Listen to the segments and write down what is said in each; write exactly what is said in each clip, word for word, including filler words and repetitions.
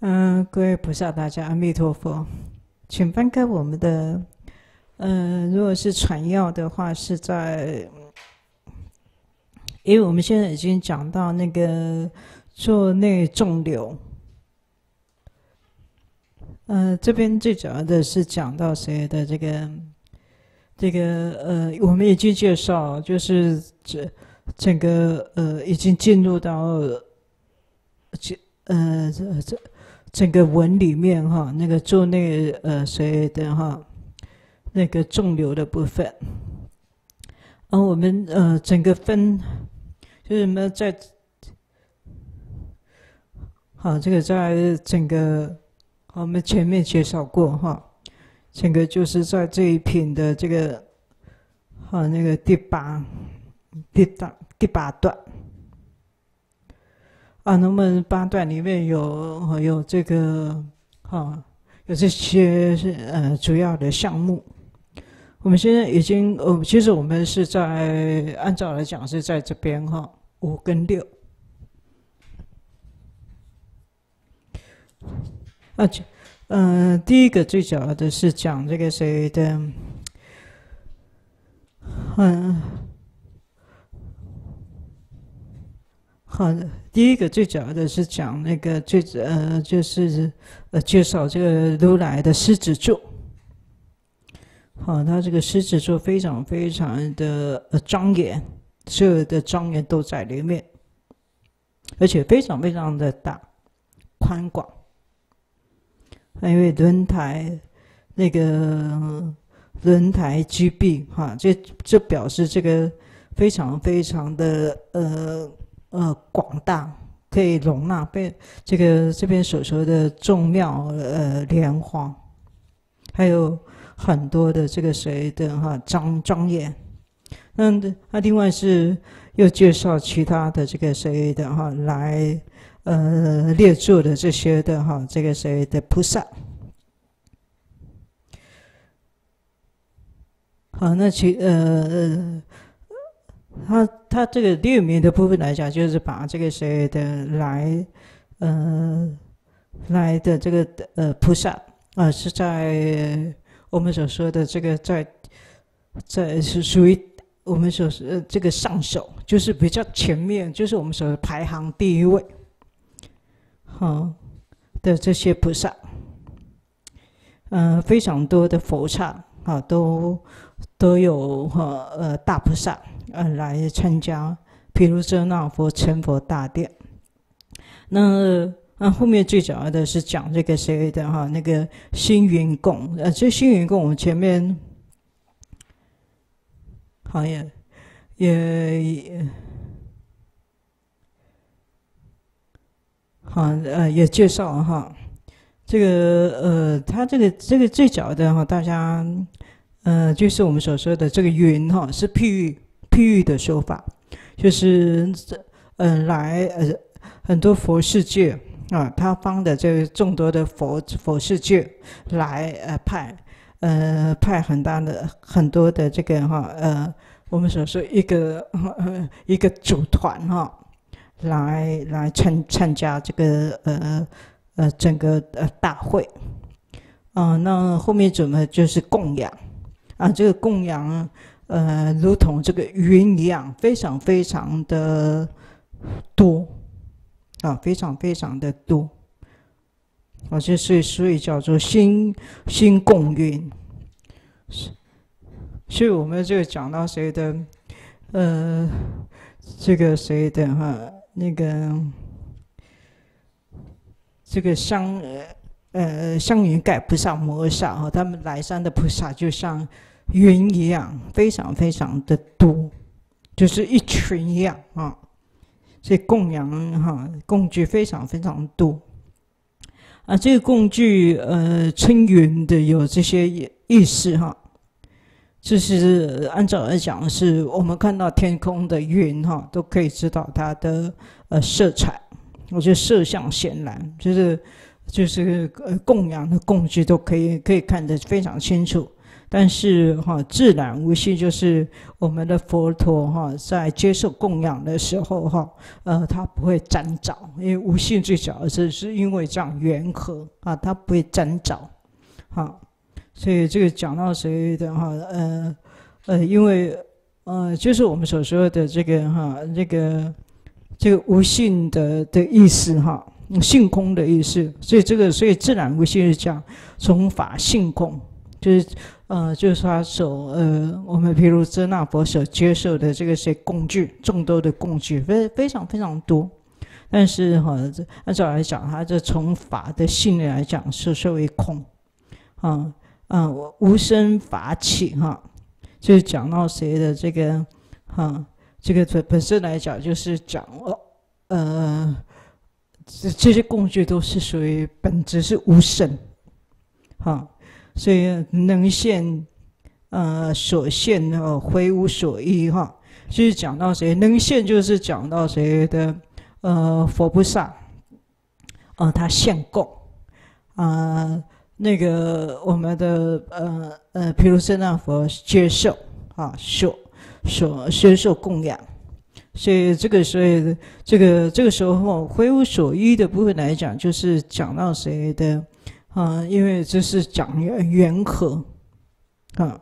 嗯、呃，各位菩萨，大家阿弥陀佛，请翻开我们的，呃，如果是传要的话，是在，因为我们现在已经讲到那个座内众流，呃，这边最主要的是讲到谁的这个，这个呃，我们已经介绍，就是这整个呃，已经进入到这呃这这。整个文里面哈，那个座内呃谁的哈，那个众流的部分，而我们呃整个分就是什么在，好，这个在整个我们前面介绍过哈，整个就是在这一品的这个好那个第八第八第八段。啊，那么八段里面有有这个，哈，有这些是呃主要的项目。我们现在已经，呃，其实我们是在按照来讲是在这边哈，五跟六。啊，呃，第一个最主要的是讲这个谁的，嗯。好的，第一个最主要的是讲那个最呃，就是呃介绍这个如来的狮子座。好，他这个狮子座非常非常的呃庄严，所有的庄严都在里面，而且非常非常的大宽广。因为轮台那个轮台居壁哈，这这表示这个非常非常的呃。呃，广大可以容纳被这个这边所说的众妙呃莲花，还有很多的这个谁的哈庄庄严。那那另外是又介绍其他的这个谁的哈来呃列坐的这些的哈这个谁的菩萨。好，那其呃呃。他他这个列名的部分来讲，就是把这个谁的来，呃，来的这个呃菩萨啊、呃，是在我们所说的这个在在是属于我们所说的这个上首，就是比较前面，就是我们所排行第一位，好、哦、的这些菩萨，呃，非常多的佛刹啊，都都有哈呃大菩萨。呃，来参加，譬如遮那佛成佛大殿。那那后面最主要的是讲这个谁的哈，那个星云供。呃，这星云供我们前面好也也也好呃也介绍哈，这个呃，他这个这个最早的哈，大家呃就是我们所说的这个云哈，是譬喻。譬喻的说法，就是嗯、呃，来呃很多佛世界啊，他方的这个众多的佛佛世界来呃派呃派很大的很多的这个哈呃我们所说一个呃一个组团哈来来参参加这个呃呃整个呃大会啊、呃，那后面怎么就是供养啊？这个供养。呃，如同这个云一样，非常非常的多啊，非常非常的多啊，这所以所以叫做心心供云。所以我们这个讲到谁的，呃，这个谁的哈，那个这个香呃香云盖菩萨摩萨哈，他们来山的菩萨就像。云一样，非常非常的多，就是一群一样啊。所以供养哈，供具非常非常多啊。这个供具呃，称云的有这些意思哈。这是按照来讲，是我们看到天空的云哈，都可以知道它的呃色彩。我觉得色相显然，就是就是呃供养的供具都可以可以看得非常清楚。 但是哈，自然无性就是我们的佛陀哈，在接受供养的时候哈，呃，他不会沾着，因为无性最早是是因为这样缘合啊，他不会沾着，哈，所以这个讲到谁的哈，呃呃，因为呃，就是我们所说的这个哈，这个这个无性的的意思哈。性空的意思，所以这个，所以自然无性是讲从法性空，就是呃，就是他所呃，我们譬如遮那佛所接受的这个些工具，众多的工具，非非常非常多。但是哈，按照来讲，它这从法的性来讲，是说为空，啊啊，无生法起哈，就是讲到谁的这个哈，这个本身来讲，就是讲呃。这这些工具都是属于本质是无生，哈，所以能现，呃，所现呃，非无所依哈，就是讲到谁能现，就是讲到谁的呃佛菩萨，呃，他现供，啊、呃，那个我们的呃呃，譬如遮那佛接受啊，所所接受供养。所以这个，所以这个这个时候，非无所依的部分来讲，就是讲到谁的啊、呃？因为这是讲缘合啊，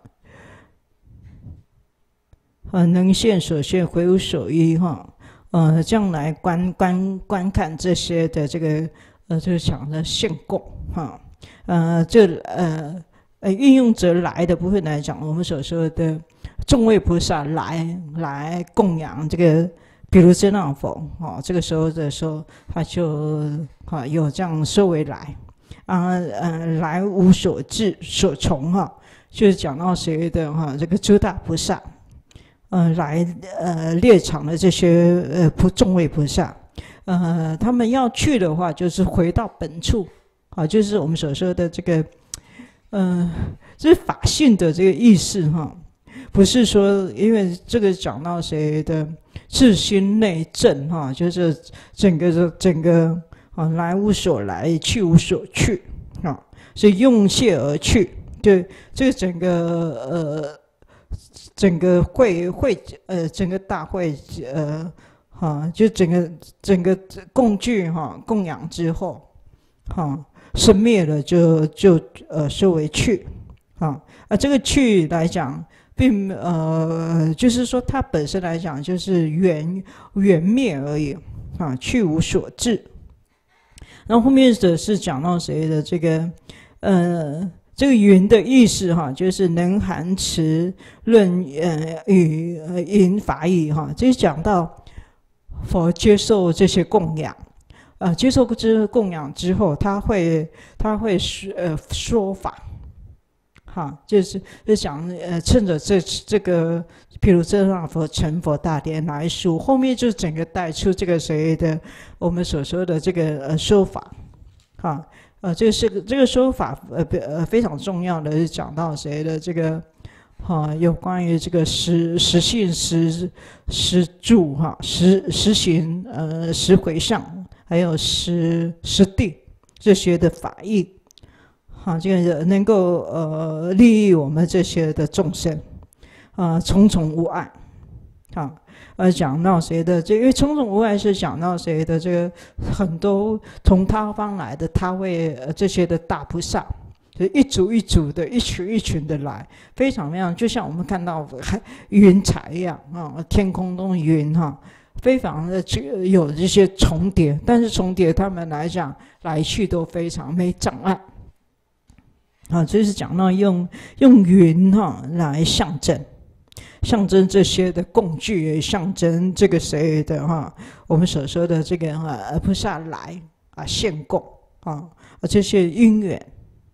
啊，能现所现，非无所依哈。呃，这样来观观观看这些的这个呃，就是讲的现供哈。呃，这呃呃运用者来的部分来讲，我们所说的。众位菩萨来来供养这个，比如遮那佛啊，这个时候的时候，他就啊有这样说为来啊呃来无所至所从哈，就是讲到谁的哈这个诸大菩萨，呃来呃列场的这些呃菩众位菩萨，呃他们要去的话，就是回到本处啊，就是我们所说的这个，呃这是法性的这个意思哈。不是说，因为这个讲到谁的自心内证哈，就是整个整个啊来无所来，去无所去啊，所以用谢而去，就这个整个呃整个会会呃整个大会呃哈，就整个整个供具哈供养之后哈生灭了就就呃收为去啊啊这个去来讲。并呃，就是说，它本身来讲就是缘缘灭而已啊，去无所至。然后后面的是讲到谁的这个呃，这个云的意思哈，就是能含持论呃语呃引法语哈，这是讲到佛接受这些供养，呃，接受这供养之后，他会他会呃说法。哈，就是就讲呃，趁着这这个，譬如遮那佛成佛大典来说，后面就整个带出这个谁的我们所说的这个呃说法，哈，呃，这个是这个说法呃呃非常重要的，是讲到谁的这个哈，有关于这个实实性实实住哈，实实行呃实回向，还有实实地这些的法义。好，这个能够呃利益我们这些的众生，啊、呃，重重无碍，啊，呃，讲到谁的这，因为重重无碍是讲到谁的这个很多从他方来的，他会、呃、这些的大菩萨，就一组一组的，一群一群的来，非常非常，就像我们看到云彩一样啊，天空中云哈、啊，非常的有这些重叠，但是重叠他们来讲来去都非常没障碍。啊，这是讲到用用云哈、啊、来象征，象征这些的工具，象征这个谁的哈、啊，我们所说的这个啊菩萨来啊现供啊这些因缘。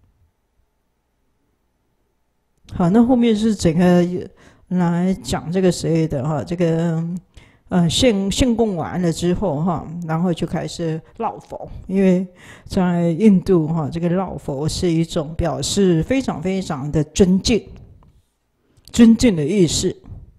好，那后面是整个来讲这个谁的哈、啊，这个呃献献供完了之后哈，然后就开始绕佛，因为在印度哈，这个绕佛是一种表示非常非常的尊敬、尊敬的意思。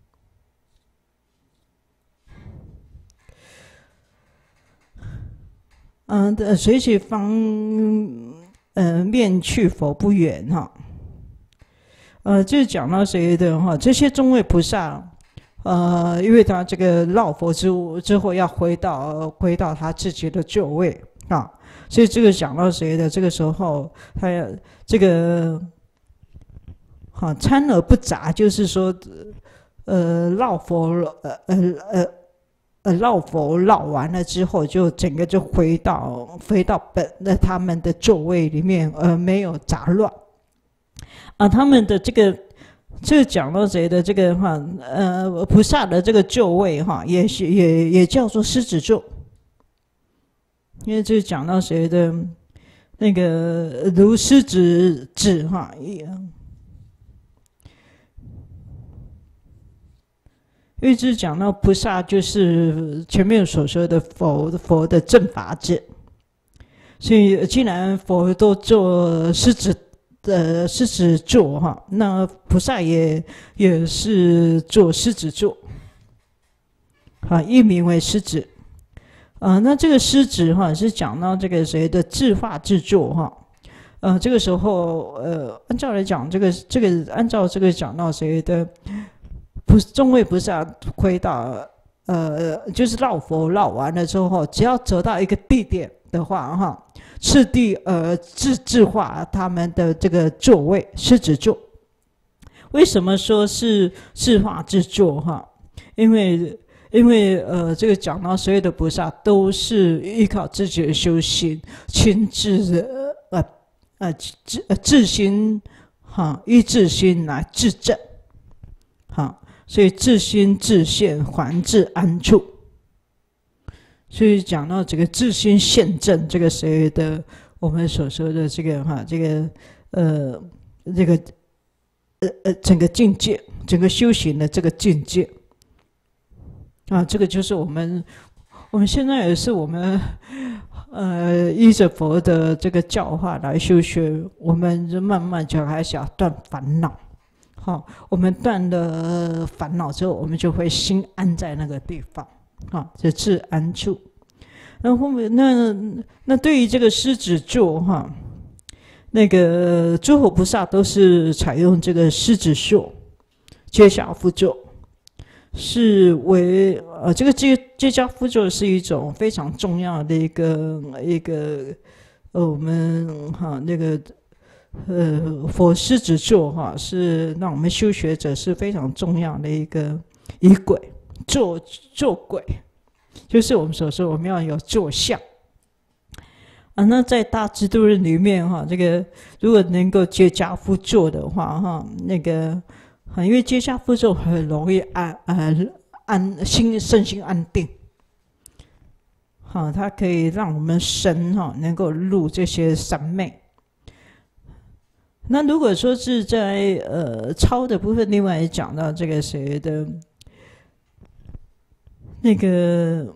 嗯、呃，随其方呃面去佛不远哈。 呃，就是讲到谁的哈，这些众位菩萨，呃，因为他这个绕佛之之后要回到回到他自己的座位啊，所以这个讲到谁的这个时候，他要这个，哈、啊，参而不杂，就是说，呃，绕佛呃呃呃呃绕佛绕完了之后，就整个就回到回到本的他们的座位里面，而没有杂乱。啊，他们的这个，这个讲到谁的这个哈，呃，菩萨的这个座位哈，也是也也叫做狮子座，因为这讲到谁的，那个如狮子指哈，因为这讲到菩萨就是前面所说的佛佛的正法者，所以既然佛都做狮子。呃，狮子座哈，那菩萨也也是做狮子座，啊，译名为狮子，啊，那这个狮子哈是讲到这个谁的自化自作哈，呃，这个时候呃，按照来讲，这个这个按照这个讲到谁的，不众位菩萨回到呃，就是绕佛绕完了之后，只要走到一个地点的话哈。次第而自自化他们的这个座位狮子座，为什么说是自化自作哈？因为因为呃，这个讲到所有的菩萨都是依靠自己的修行，亲自呃呃自呃自心哈，依自心来自证，哈，所以自心自现，还自安处。所以讲到这个自心现证，这个谁的我们所说的这个哈，这个呃这个呃呃整个境界，整个修行的这个境界啊，这个就是我们我们现在也是我们呃依着佛的这个教化来修学，我们就慢慢就开始要断烦恼。好，我们断了烦恼之后，我们就会心安在那个地方。啊，这自安处。然后面那那对于这个狮子座哈，那个诸佛菩萨都是采用这个狮子座，阶下趺坐，是为呃这个阶阶下趺坐是一种非常重要的一个一个呃我们哈那个呃佛狮子座哈，是让我们修学者是非常重要的一个仪轨。坐坐轨，就是我们所说我们要有坐相啊。那在大智度论里面哈，这个如果能够阶下趺坐的话哈，那个因为阶下趺坐很容易安呃安心身心安定，好，它可以让我们身哈能够入这些三昧。那如果说是在呃超的部分，另外也讲到这个谁的。那个，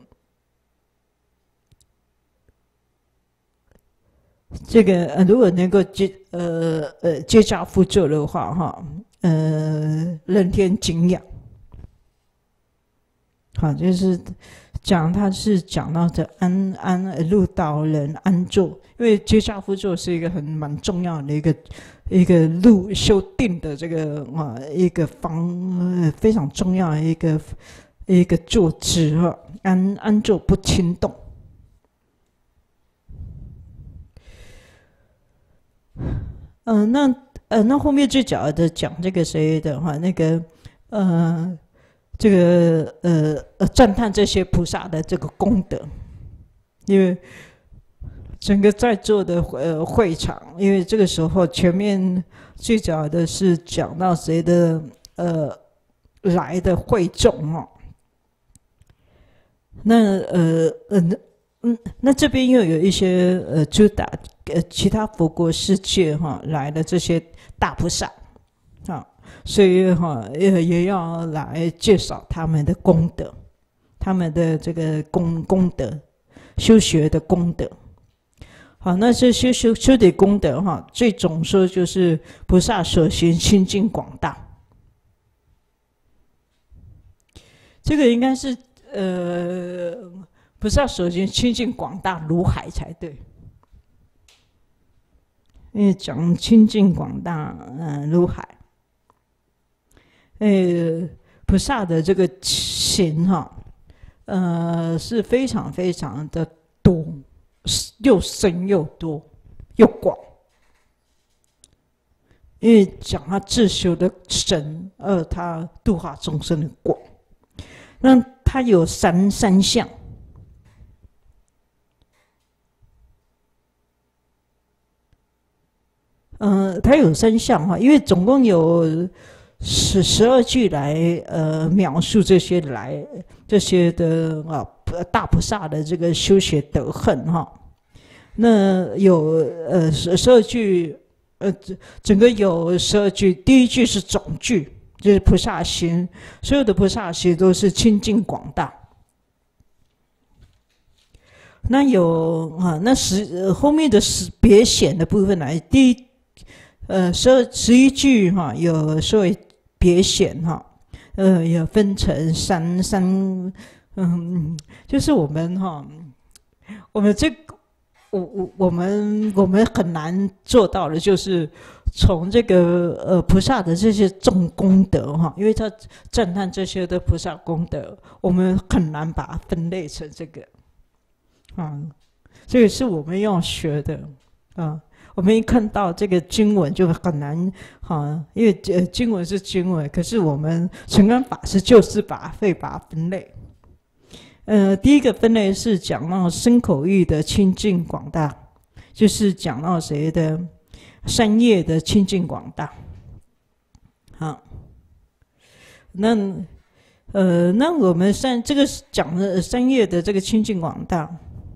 这个呃，如果能够阶呃呃阶下趺坐的话，哈，呃，人天敬仰，好，就是讲他是讲到的安安入道人安坐，因为阶下趺坐是一个很蛮重要的一个一个入修定的这个啊一个方、呃、非常重要的一个。一个坐姿哈，安安坐不轻动。嗯、呃，那呃，那后面最早的讲这个谁的话，那个呃，这个呃呃赞叹这些菩萨的这个功德，因为整个在座的呃会场，因为这个时候前面最早的是讲到谁的呃来的会众哦。那呃呃嗯，那这边又有一些呃诸大呃其他佛国世界哈来的这些大菩萨啊，所以哈也也要来介绍他们的功德，他们的这个功功德，修学的功德。好，那这些修修的功德哈，最总说就是菩萨所行清净广大，这个应该是。呃，菩萨所行清净广大如海才对，因为讲清净广大，嗯、呃，如海。 呃，菩萨的这个行哈，呃，是非常非常的多，又深又多又广。因为讲他自修的深，呃，他度化众生的广，那他有三三项，呃，他有三项哈，因为总共有十十二句来呃描述这些来这些的啊大菩萨的这个修学德行哈，那有呃十十二句。呃，整个有十二句，第一句是总句，就是菩萨行，所有的菩萨行都是清净广大。那有啊，那十、呃、后面的十别显的部分来，第一呃十二十一句哈、啊，有所谓别显哈，呃，也分成三三，嗯，就是我们哈、啊，我们这个。我我我们我们很难做到的，就是从这个呃菩萨的这些重功德哈，因为他赞叹这些的菩萨功德，我们很难把它分类成这个啊，这个是我们要学的啊。我们一看到这个经文就很难啊，因为呃经文是经文，可是我们成观法师就是把会把它分类。呃，第一个分类是讲到身口意的清净广大，就是讲到谁的三业的清净广大。好，那呃，那我们三这个讲的三业的这个清净广大，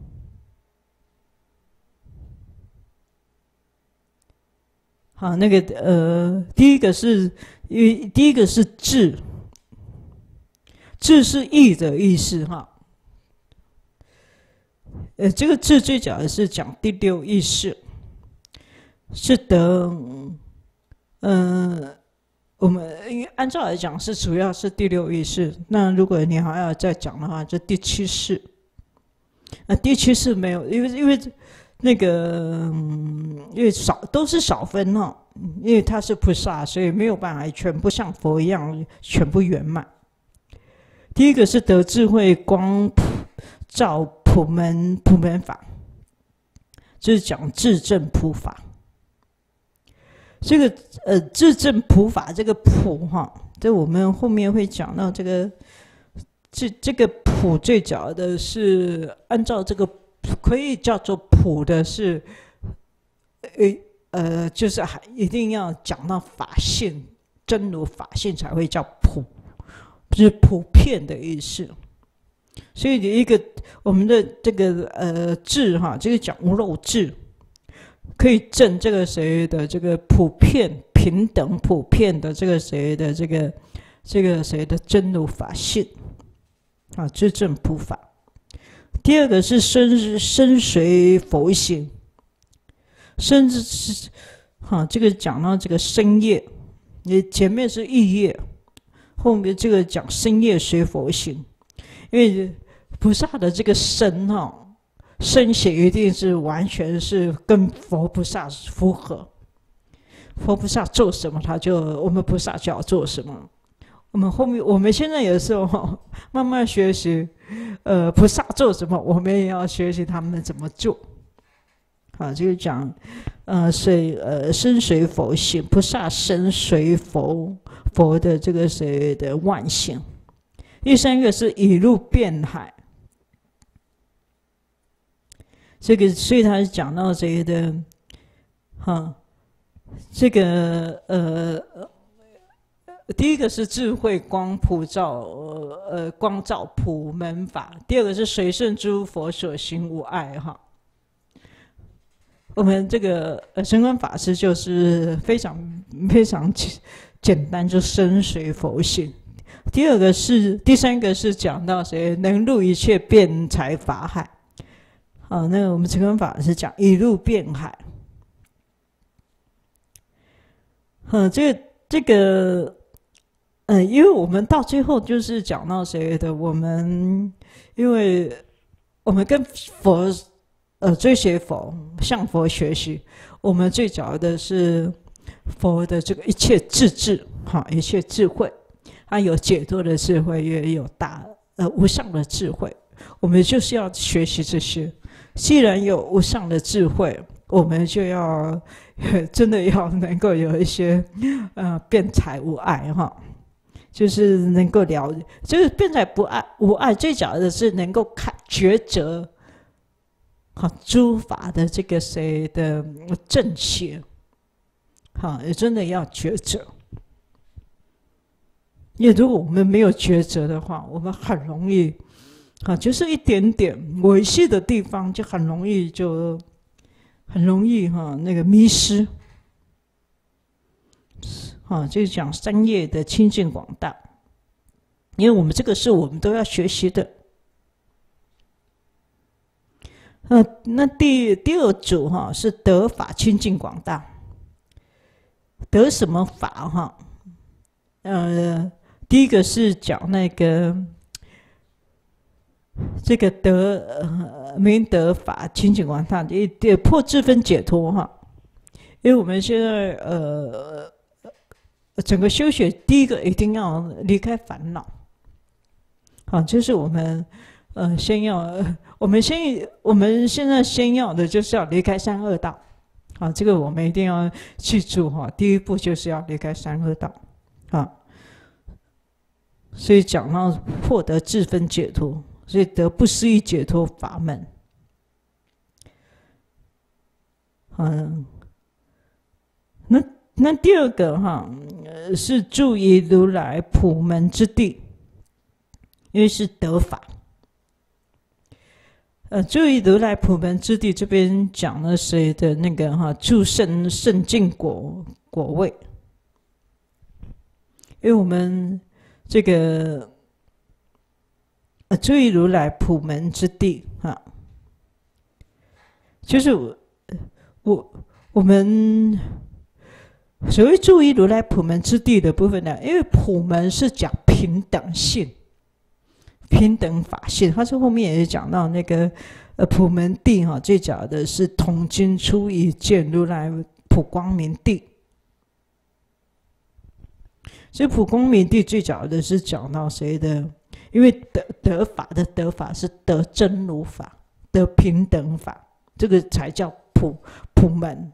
好，那个呃，第一个是，第一个是智，智是义的意思哈。呃，这个智最讲的是讲第六意识，是得，嗯、呃，我们按照来讲是主要是第六意识。那如果你还要再讲的话，就第七识。那第七识没有，因为因为那个，嗯、因为少都是少分哈，因为他是菩萨，所以没有办法全部像佛一样全部圆满。第一个是得智慧光普照普门普门法，就是讲自证普法。这个呃自证普法这个普哈，这我们后面会讲到这个这这个普最早的是按照这个可以叫做普的是，呃呃就是还一定要讲到法性真如法性才会叫普。就是普遍的意思，所以一个我们的这个呃智哈，这个讲无漏智，可以证这个谁的这个普遍平等普遍的这个谁的这个这个谁的真如法性啊，自证普法。第二个是身身随佛行，身是哈，这个讲到这个身业，你前面是意业。后面这个讲身业随佛行，因为菩萨的这个身哈，身行一定是完全是跟佛菩萨符合。佛菩萨做什么，他就我们菩萨就要做什么。我们后面我们现在有时候慢慢学习，呃，菩萨做什么，我们也要学习他们怎么做。好，这个讲，呃，随呃身随佛行，菩萨身随佛佛的这个谁的万行。第三个是以入遍海，这个所以他讲到这个的，哈，这个呃，第一个是智慧光普照，呃光照普门法；第二个是随顺诸佛所行无碍哈。我们这个呃神观法师就是非常非常简单，就身随佛行。第二个是第三个是讲到谁能入一切辩才法海。好，那我们神观法师讲一入辩海。嗯，这个这个，嗯、呃，因为我们到最后就是讲到谁的，我们因为我们跟佛。呃，追学佛，向佛学习，我们最早的是佛的这个一切智智，哈，一切智慧。 他有解脱的智慧，也有大呃无上的智慧。我们就是要学习这些。既然有无上的智慧，我们就要真的要能够有一些呃辩才无碍哈，就是能够了解，就是辩才不碍无碍，最讲的是能够看抉择，好诸法的这个谁的正邪，好也真的要抉择。因为如果我们没有抉择的话，我们很容易。啊，就是一点点维系的地方，就很容易就很容易哈、啊、那个迷失。啊，就是讲三业的清净广大，因为我们这个是我们都要学习的。呃，那第第二组哈、啊、是得法清净广大，得什么法哈、啊？呃，第一个是讲那个。这个得呃明得法清净广大，也破自分解脱哈。因为我们现在呃整个修学，第一个一定要离开烦恼，好，就是我们呃先要我们先我们现在先要的就是要离开三恶道，好，这个我们一定要记住哈。第一步就是要离开三恶道，好，所以讲到获得自分解脱。所以得不思议解脱法门，嗯，那那第二个哈，是住于如来普门之地，因为是得法。呃，住于如来普门之地，这边讲了谁的那个哈，住圣圣净果果位，因为我们这个。呃，住于如来普门之地啊，就是我我我们所谓住于如来普门之地的部分呢，因为普门是讲平等性、平等法性，它这后面也讲到那个呃普门地哈、啊，最讲的是统经出一见如来普光明地，所以普光明地最讲的是讲到谁的？因为得得法的得法是得真如法，得平等法，这个才叫普普门。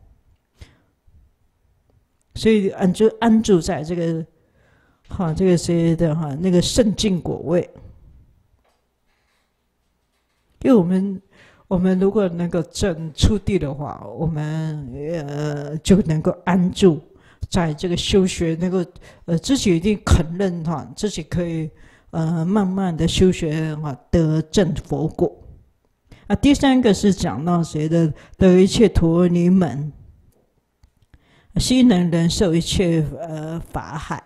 所以安住安住在这个哈这个谁的哈那个圣净果位。因为我们我们如果能够证出地的话，我们呃就能够安住在这个修学，能够呃自己一定肯认哈，自己可以。呃，慢慢的修学啊，得证佛果。啊，第三个是讲到谁的得一切陀尼门，悉能忍受一切呃法海。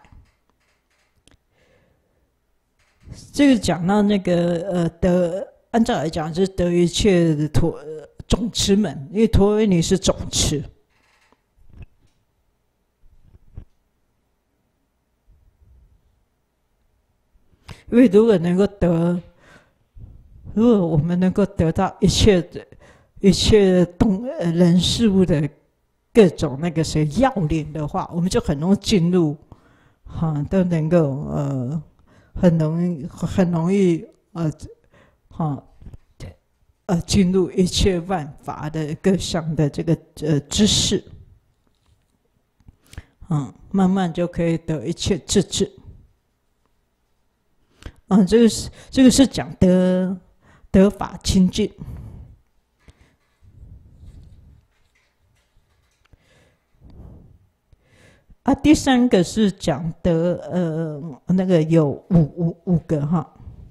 这个讲到那个呃得，按照来讲是得一切的陀总持门，因为陀尼是总持。因为如果能够得，如果我们能够得到一切的、一切动人事物的各种那个谁要领的话，我们就很容易进入，哈、啊，都能够呃，很容易、很容易呃，哈、啊，呃，进入一切万法的各项的这个呃知识，嗯，慢慢就可以得一切自治。啊，这个是这个是讲得得法清净。啊，第三个是讲得呃那个有五五五个哈，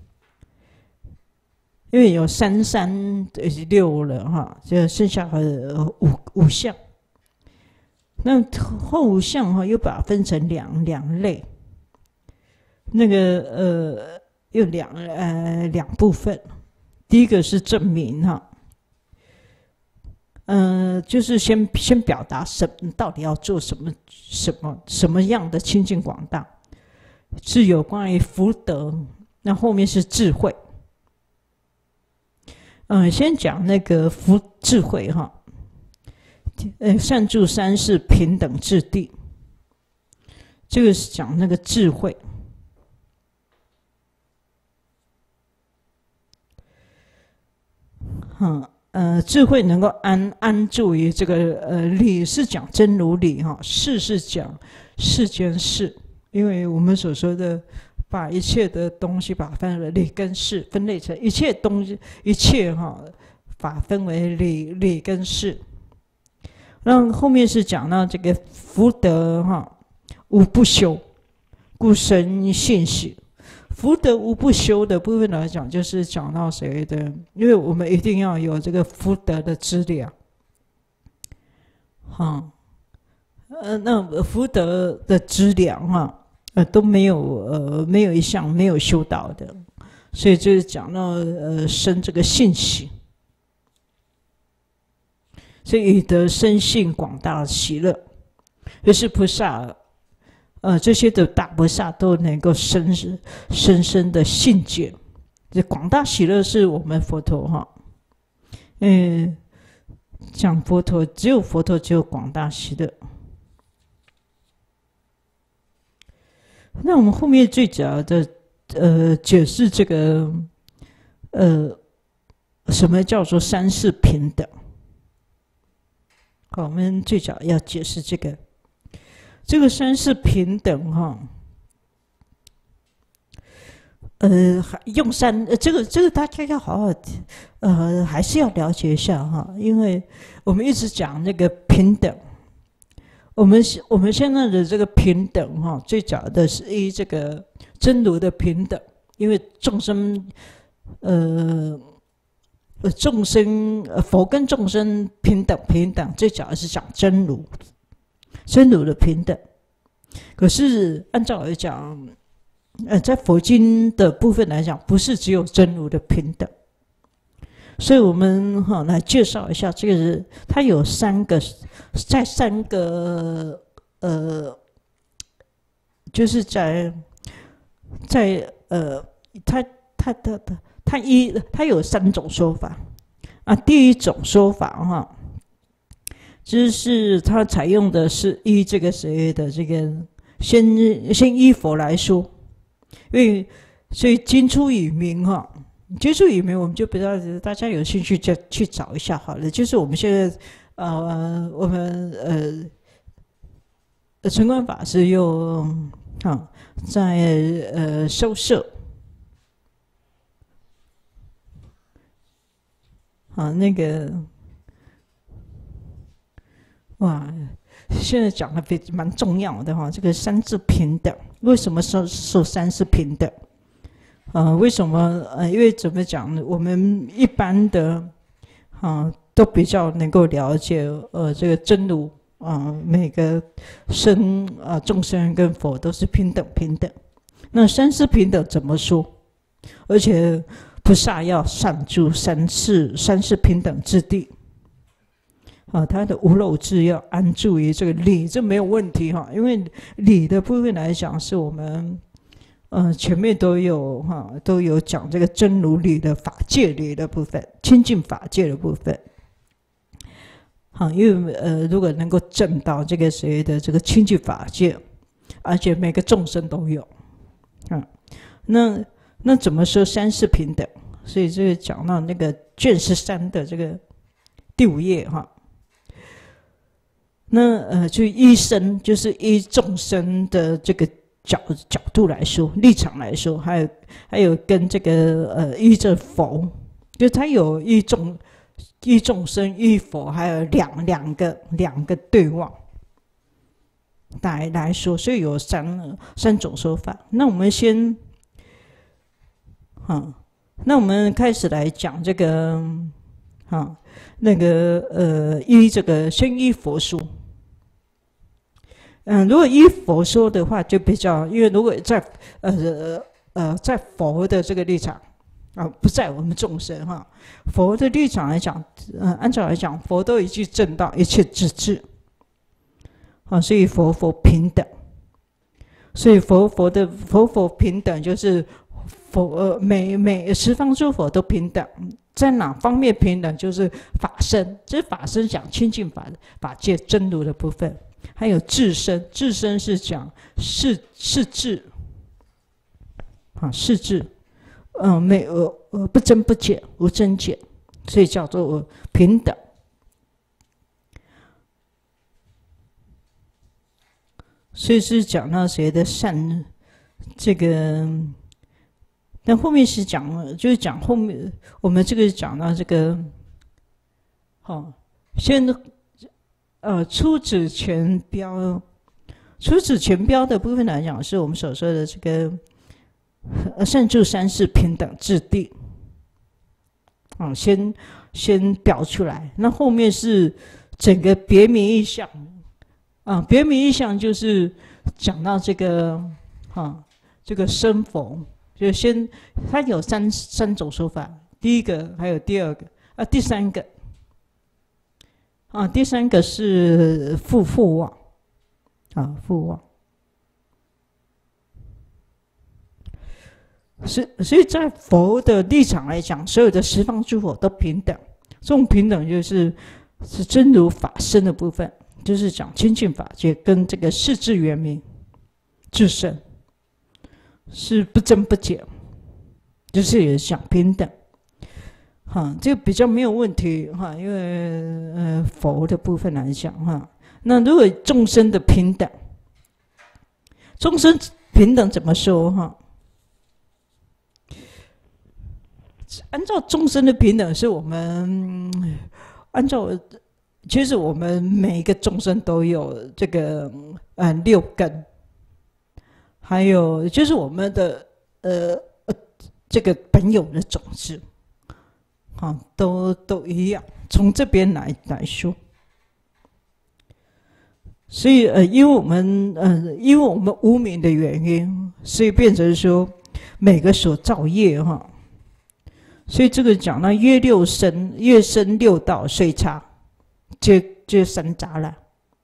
因为有三三六了哈，就剩下呃五五项。那后五项哈又把它分成两两类，那个呃。有两呃两部分，第一个是证明哈，嗯、呃，就是先先表达什到底要做什么什么什么样的清净广大，是有关于福德，那后面是智慧。嗯、呃，先讲那个福智慧哈，呃，善住三世平等智地，这个是讲那个智慧。 哈呃智慧能够安安住于这个呃理是讲真如理哈，事是讲世间事，因为我们所说的把一切的东西把它分为理跟事，分类成一切东西一切哈，把分为理理跟事。那后面是讲到这个福德哈无不修，故生信喜。福德无不修的部分来讲，就是讲到谁的？因为我们一定要有这个福德的资粮，哈，呃，那福德的资粮哈，呃都没有呃没有一项没有修到的，所以就是讲到呃生这个信喜，所以以德生信广大喜乐，就是菩萨。呃，这些的大菩萨都能够深深深的信解，这广大喜乐是我们佛陀哈，嗯，讲佛陀只有佛陀只有广大喜乐。那我们后面最主要的呃解释这个呃什么叫做三世平等？好，我们最早要解释这个。这个三世平等哈，呃，用三，这个这个大家要好好，呃，还是要了解一下哈，因为我们一直讲那个平等，我们我们现在的这个平等哈，最早的是依这个真如的平等，因为众生，呃，众生佛跟众生平等平等，最早的是讲真如。真如的平等，可是按照来讲，呃，在佛经的部分来讲，不是只有真如的平等，所以我们哈来介绍一下，这个是它有三个，在三个呃，就是在在呃，它它的它一它有三种说法啊，第一种说法哈。就是他采用的是依这个谁的这个先先依佛来说，因为所以经出以名哈，经出以名我们就比较大家有兴趣就去找一下好了。就是我们现在呃我们呃纯观法师又啊在呃收摄啊那个。哇，现在讲的非蛮重要的哈，这个三世平等，为什么说说三世平等？呃，为什么？呃，因为怎么讲呢？我们一般的啊，都比较能够了解，呃，这个真如啊，每个生啊众生跟佛都是平等平等。那三世平等怎么说？而且菩萨要善住三世三世平等之地。啊，他的无漏智要安住于这个理，这没有问题哈。因为理的部分来讲，是我们呃前面都有哈都有讲这个真如理的法界理的部分，清净法界的部分。好，因为呃如果能够证到这个谁的这个清净法界，而且每个众生都有，啊，那那怎么说三世平等？所以这个讲到那个卷十三的这个第五页哈。那呃，就依生，就是依众生的这个角角度来说，立场来说，还有还有跟这个呃依着佛，就他有依众依众生依佛，还有两两个两个对望来来说，所以有三三种说法。那我们先，啊，那我们开始来讲这个，啊，那个呃依这个先依佛说。嗯，如果依佛说的话，就比较，因为如果在呃呃在佛的这个立场啊，不在我们众生哈，佛的立场来讲，呃，按照来讲，佛都已经证到一切自治，啊，所以佛佛平等，所以佛佛的佛佛平等，就是佛呃每每十方诸佛都平等，在哪方面平等？就是法身，这法身讲清净法法界真如的部分。还有自身，自身是讲是是智，啊是智，嗯、呃，没呃呃不增不减，无增减， 所以叫做平等。所以是讲到谁的善，这个，但后面是讲，就是讲后面我们这个讲到这个，好、哦，先呃出自前标，出自前标的部分来讲，是我们所说的这个呃善住三世平等智地，啊、哦，先先标出来，那后面是整个别名意象。啊，别名意象就是讲到这个，啊，这个生佛，就先它有三三种说法，第一个还有第二个，啊，第三个，啊，第三个是复复望，啊，复望，所所以在佛的立场来讲，所有的十方诸佛都平等，这种平等就是是真如法身的部分。就是讲清净法界跟这个世智圆明自身是不增不减，就是也讲平等，哈，这个比较没有问题哈，因为呃佛的部分来讲哈，那如果众生的平等，众生平等怎么说哈？按照众生的平等，是我们按照。其实我们每一个众生都有这个呃六根，还有就是我们的呃呃这个本有的种子，啊，都都一样。从这边来来说，所以呃，因为我们呃，因为我们无明的原因，所以变成说每个所造业哈，所以这个讲到约六生，约生六道虽差。这这三杂了，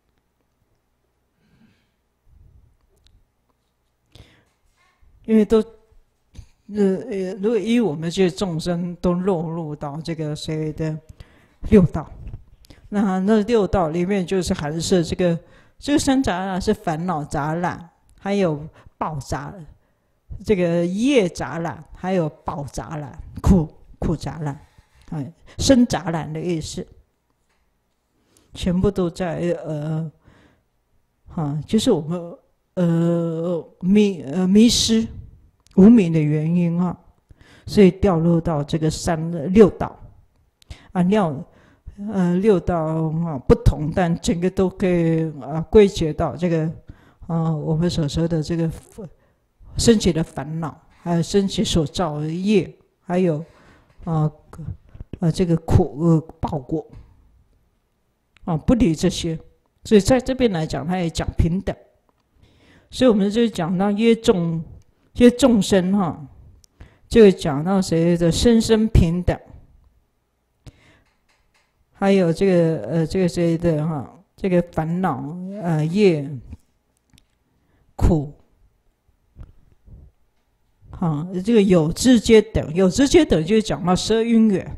因为都呃呃，如果依我们这些众生都落入到这个谁的六道，那那六道里面就是含摄这个这个三杂染是烦恼杂染，还有报杂，这个业杂染，还有报杂染、苦苦杂染，哎，生杂染的意思。全部都在呃，哈，就是我们呃迷呃迷失无明的原因啊，所以掉落到这个三六道啊，六呃六道啊不同，但整个都可以啊归结到这个啊我们所说的这个升起的烦恼，还有升起所造的业，还有啊啊这个苦呃报果。啊，不离这些，所以在这边来讲，他也讲平等，所以我们就讲到约众，约众生哈，就讲到谁的生生平等，还有这个呃这个谁的哈，这个烦恼呃业苦，哈，这个有知皆等，有知皆等就是讲到十二因缘。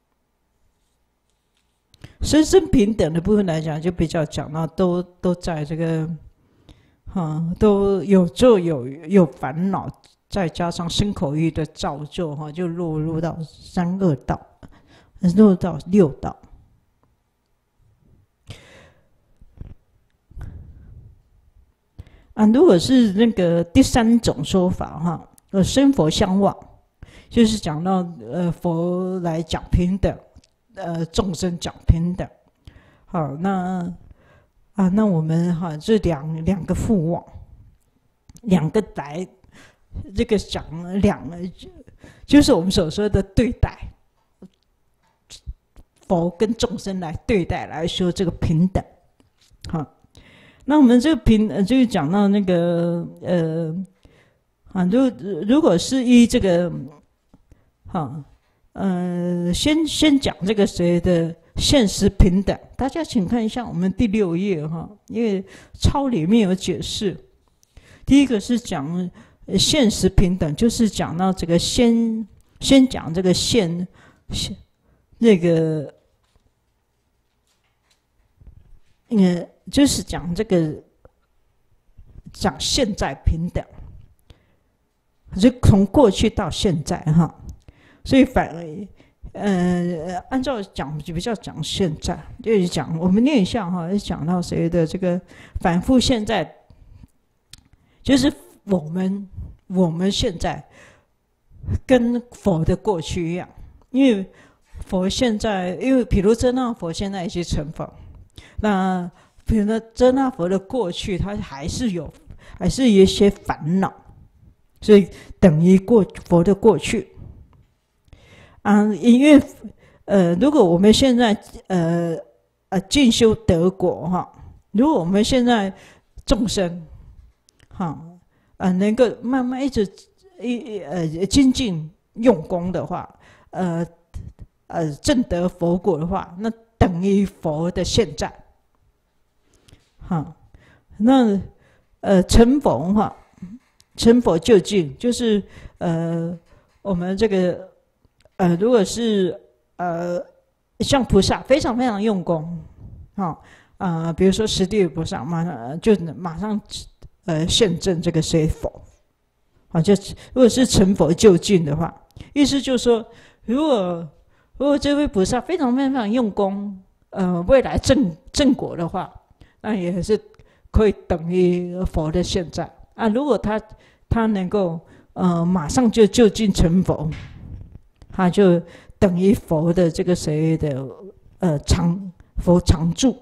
生生平等的部分来讲，就比较讲到都都在这个，哈，都有就有有烦恼，再加上身口意的造就，哈，就落入到三恶道，落入到六道。啊，如果是那个第三种说法，哈，呃，生佛相望，就是讲到呃佛来讲平等。呃，众生讲平等，好，那啊，那我们哈这两两个父望，两个来，这个讲两个，就是我们所说的对待，佛跟众生来对待来说这个平等，好，那我们这个平，呃，就讲到那个呃，啊，如如果是依这个，好。呃，先先讲这个谁的现实平等，大家请看一下我们第六页哈，因为抄里面有解释。第一个是讲现实平等，就是讲到这个先先讲这个现现那个，呃，就是讲这个讲现在平等，就从过去到现在哈。所以反呃，按照讲就比较讲现在，就是讲我们念相哈，讲到谁的这个反复现在，就是我们我们现在跟佛的过去一样，因为佛现在，因为比如遮那佛现在已经成佛，那比如呢遮那佛的过去，他还是有还是有一些烦恼，所以等于过佛的过去。啊，因为呃，如果我们现在呃呃进修得果哈，如果我们现在众生哈啊、呃、能够慢慢一直一呃精进用功的话，呃呃证得佛果的话，那等于佛的现在。哈，那呃成佛哈，成佛究竟就是呃我们这个。呃，如果是呃像菩萨非常非常用功，啊、哦、啊、呃，比如说十地菩萨，马上就马上呃现证这个谁佛，啊，就如果是成佛就近的话，意思就是说，如果如果这位菩萨非常非常用功，呃，未来正正果的话，那也是可以等于佛的现在啊。如果他他能够呃马上就就近成佛。它就等于佛的这个谁的呃常佛常住，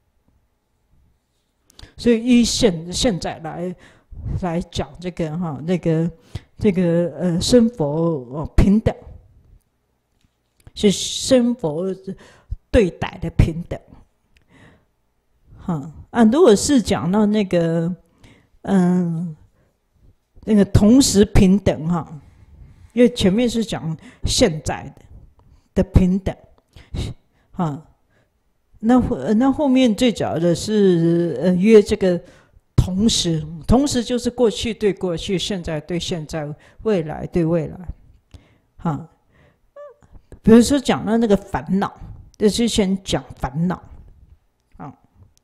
所以依现现在来来讲这个哈那个这个呃生佛、哦、平等，是生佛对待的平等。哈啊，如果是讲到那个嗯那个同时平等哈。因为前面是讲现在的的平等，啊，那那后面最早的是呃约这个同时，同时就是过去对过去，现在对现在，未来对未来，啊，比如说讲到那个烦恼，就是先讲烦恼，啊，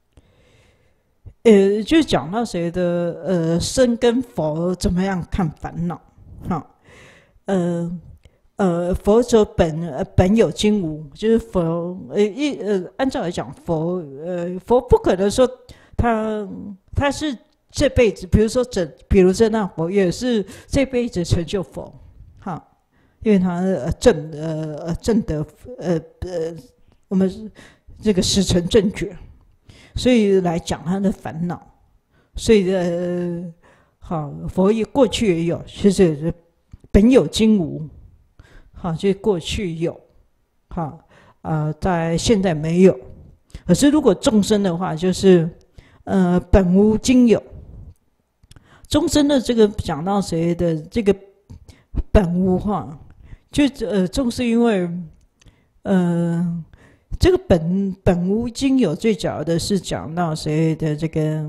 呃，就讲到谁的呃生跟佛怎么样看烦恼，啊。呃呃，佛者本呃本有经无，就是佛呃一呃，按照来讲，佛呃佛不可能说他他是这辈子，比如说这比如这那佛也是这辈子成就佛，哈，因为他呃正呃呃正得呃呃我们这个实成正觉，所以来讲他的烦恼，所以呃好佛也过去也有，其实。本有经无，好，就过去有，好，呃，在现在没有。可是如果众生的话，就是呃本无经有。众生的这个讲到谁的这个本无哈，就呃众生因为呃这个本本无经有，最早的是讲到谁的这个。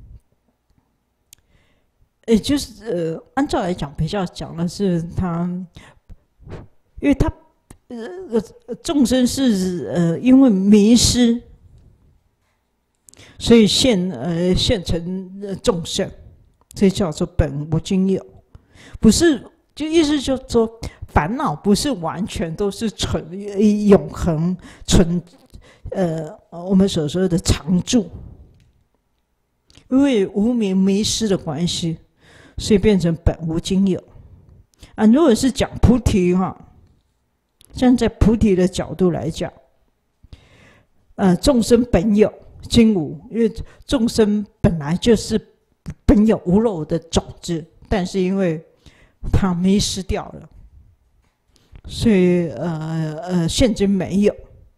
也就是呃，按照来讲，比较讲的是他，因为他呃众生是呃因为迷失，所以现呃现成众生，这叫做本无经有，不是就意思就是说烦恼不是完全都是存永恒存呃我们所说的常住，因为无明迷失的关系。所以变成本无经有啊。如果是讲菩提哈，站在菩提的角度来讲，呃，众生本有经无，因为众生本来就是本有无漏的种子，但是因为它迷失掉了，所以呃呃，现今没有。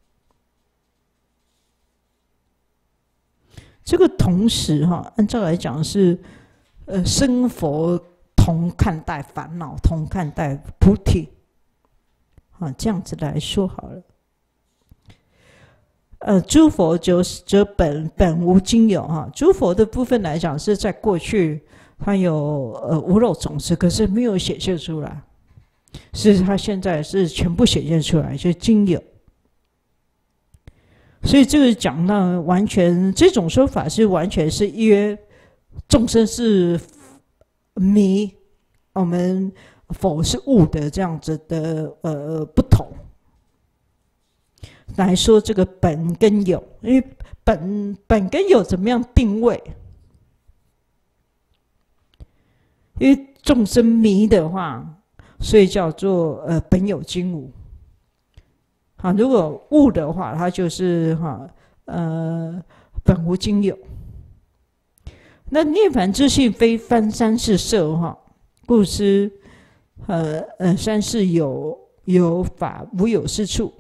这个同时哈，按照来讲是。呃，生佛同看待烦恼，同看待菩提，啊，这样子来说好了。呃，诸佛则则本本无经有哈，诸佛的部分来讲是在过去它有呃无漏种子，可是没有显现出来，是它现在是全部显现出来，就是经有。所以这个讲到完全这种说法是完全是约。众生是迷，我们佛是悟的这样子的呃不同， 来说这个本跟有，因为本本跟有怎么样定位？因为众生迷的话，所以叫做呃本有经无。好，如果悟的话，它就是哈呃本无经有。那涅槃之性非翻三世色哈，故知呃呃三世有有法无有是处。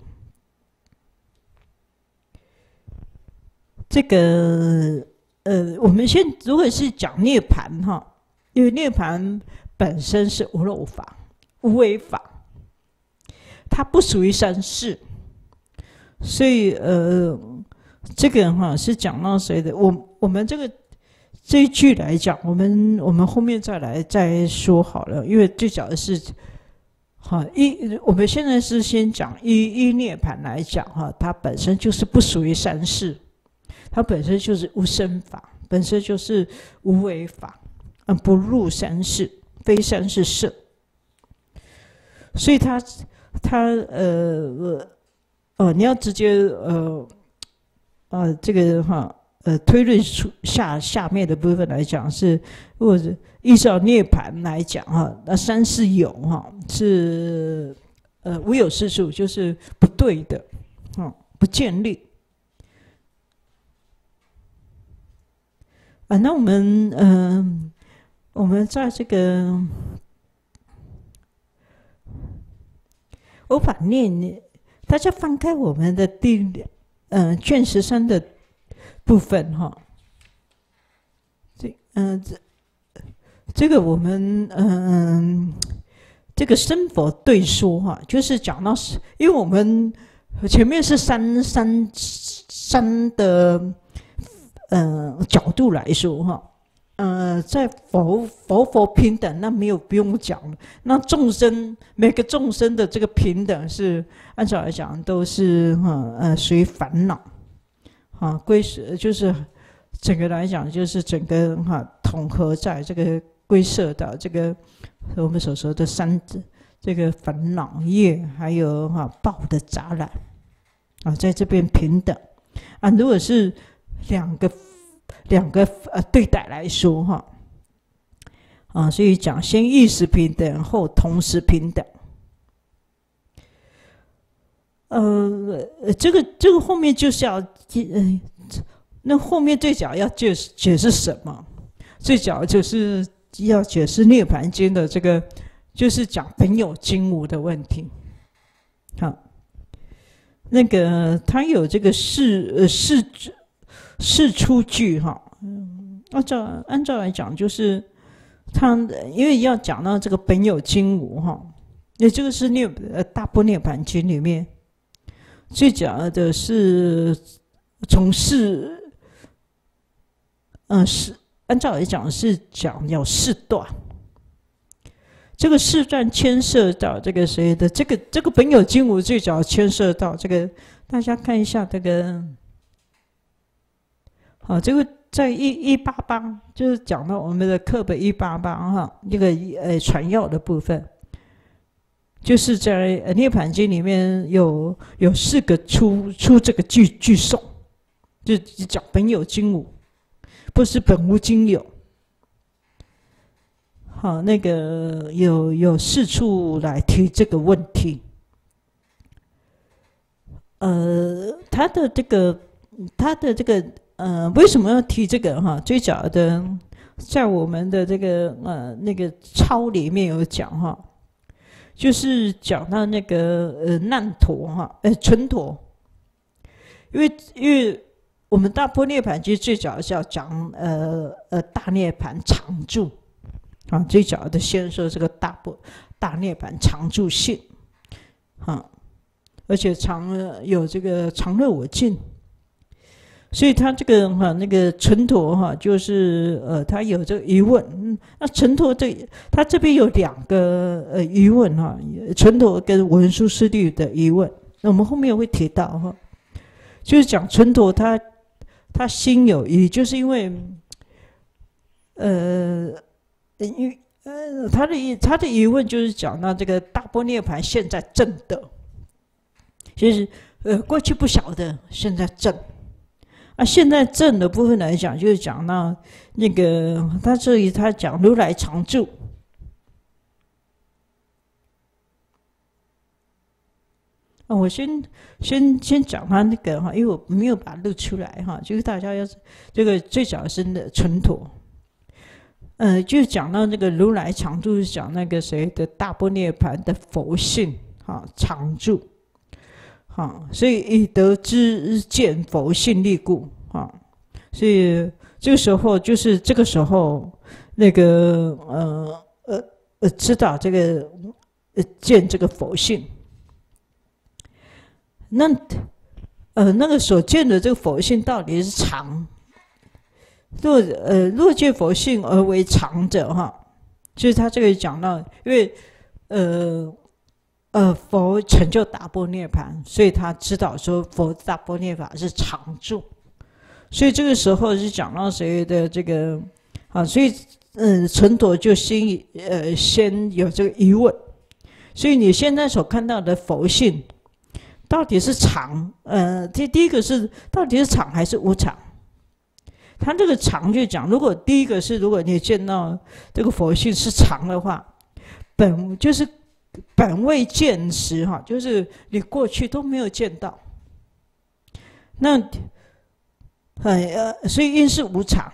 这个呃，我们先如果是讲涅槃哈，因为涅槃本身是无漏法、无为法，它不属于三世，所以呃，这个哈是讲到谁的？我我们这个这一句来讲，我们我们后面再来再说好了，因为最早的是。好，一我们现在是先讲一一涅槃来讲哈，它本身就是不属于三世，它本身就是无生法，本身就是无为法，嗯，不入三世，非三世色。所以它它呃呃，你要直接呃呃这个哈呃推论出下下面的部分来讲是，或者依照涅槃来讲哈，那三世有哈是呃无有是处，就是不对的，啊不建立。啊，那我们嗯、呃，我们在这个我把念，大家翻开我们的第呃卷十三的部分哈，这嗯、呃、这。这个我们嗯、呃，这个生佛对说哈，就是讲到，因为我们前面是三三三的呃角度来说哈，呃，在佛佛佛平等，那没有不用讲了。那众生每个众生的这个平等是按照来讲都是哈呃属于烦恼，啊归属就是整个来讲就是整个哈统合在这个。归摄到这个我们所说的三这个烦恼业，还有哈报的杂染啊，在这边平等啊。如果是两个两个呃对待来说哈啊，所以讲先意识平等，后同时平等。呃，这个这个后面就是要呃，那后面最早要解释解释什么？最早就是。要解释《涅槃经》的这个，就是讲本有经无的问题。好，那个他有这个释呃释释出句哈，嗯，按照按照来讲，就是他因为要讲到这个本有经无哈，也这个是涅呃大般涅槃经里面最讲的是从释，嗯是。按照来讲是讲有四段，这个四段牵涉到这个谁的这个这个本有经无最早牵涉到这个，大家看一下这个，好，这个在一一八八就是讲到我们的课本一八八哈，这个呃传要的部分，就是在涅槃经里面有有四个出出这个句句颂，就讲本有经无。不是本无经有，好，那个有有四处来提这个问题。呃，他的这个，他的这个，呃，为什么要提这个哈？最早的，在我们的这个呃那个抄里面有讲哈，就是讲到那个呃难陀哈，呃纯陀，因为因为。我们大般涅槃经最早是要讲呃呃大涅槃常住啊，最早的先说这个大般大涅槃常住性啊，而且常有这个常乐我净，所以他这个哈、啊、那个纯陀哈，就是呃他有这个疑问，嗯、那纯陀这他这边有两个呃疑问哈、啊，纯陀跟文殊师利的疑问，那我们后面会提到哈、啊，就是讲纯陀他。他心有疑，就是因为，呃，因呃，他的疑他的疑问就是讲到这个大般涅槃现在证得，就是呃，过去不晓得，现在证。啊，现在证的部分来讲，就是讲到那个他这里他讲如来常住。啊，我先先先讲他那个哈，因为我没有把它录出来哈，就是大家要这个最早是的纯妥。呃，就讲到那个如来常住，是讲那个谁的大般涅盘的佛性哈常住。啊，所以以得知见佛性力故啊，所以这个时候就是这个时候，那个呃呃呃，知道这个呃见这个佛性，那呃那个所见的这个佛性到底是常，若呃若见佛性而为常者哈，就是他这个讲到，因为呃。呃，佛成就大般涅盘，所以他知道说佛大般涅盘是常住，所以这个时候是讲到谁的这个啊，所以嗯，纯陀就先呃先有这个疑问，所以你现在所看到的佛性到底是常？呃，第第一个是到底是常还是无常？他这个常就讲，如果第一个是如果你见到这个佛性是常的话，本就是。本未见时哈，就是你过去都没有见到，那呃，所以因是无常，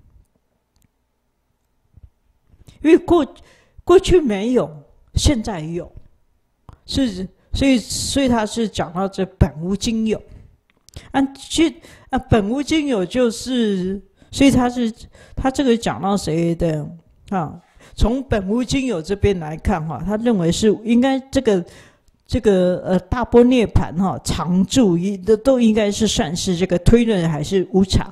因为过过去没有，现在有，是所以所以他是讲到这本无今有，按去啊本无今有就是，所以他是他这个讲到谁的啊？从本无今有这边来看哈，他认为是应该这个这个呃大般涅盘哈常住一都都应该是算是这个推论还是无常。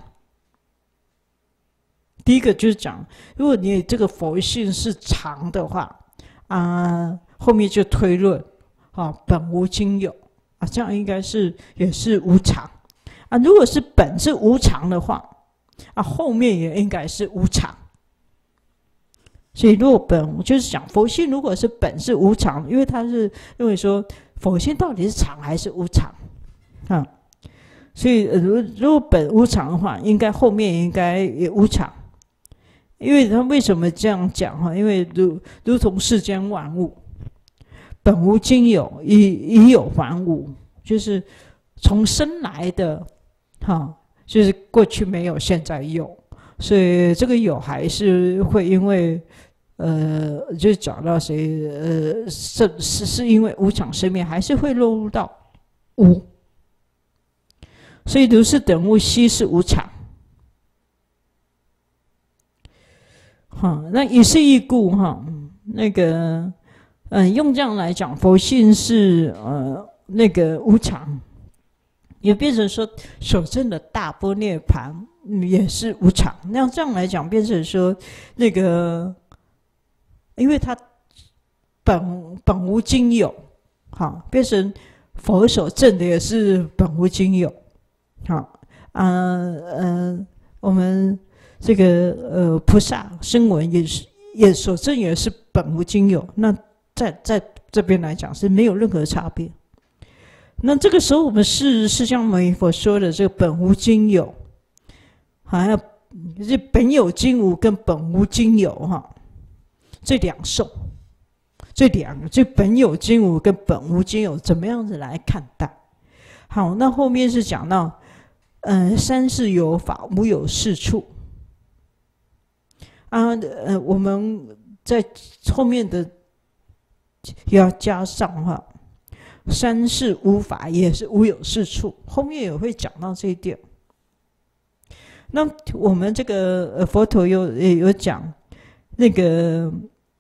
第一个就是讲，如果你这个佛性是常的话啊，后面就推论啊本无今有啊，这样应该是也是无常啊。如果是本是无常的话啊，后面也应该是无常。所以若本就是讲佛性，如果是本是无常，因为他是认为说佛性到底是常还是无常啊？所以如如果本无常的话，应该后面应该也无常。因为他为什么这样讲哈？因为如如同世间万物，本无今有，已已有还无，就是从生来的哈，就是过去没有，现在有。所以这个有还是会因为，呃，就讲到谁，呃，是是是因为无常生灭，还是会落入到无。所以如是等物悉是无常。哈，那以是义故哈，那个，嗯，用这样来讲，佛性是呃那个无常，也变成说所证的大般涅盘。也是无常，那这样来讲，变成说那个，因为它本本无今有，好，变成佛所证的也是本无今有，好啊呃，我们这个呃菩萨声闻也是也所证也是本无今有，那在在这边来讲是没有任何差别。那这个时候，我们是释迦牟尼佛说的这个本无今有。还有这本有今无跟本无今有哈，这两受，这两个这本有今无跟本无今有怎么样子来看待？好，那后面是讲到，呃，三世有法，无有是处。啊，呃，我们在后面的要加上哈，三世无法也是无有是处，后面也会讲到这一点。那我们这个呃佛陀有有讲那个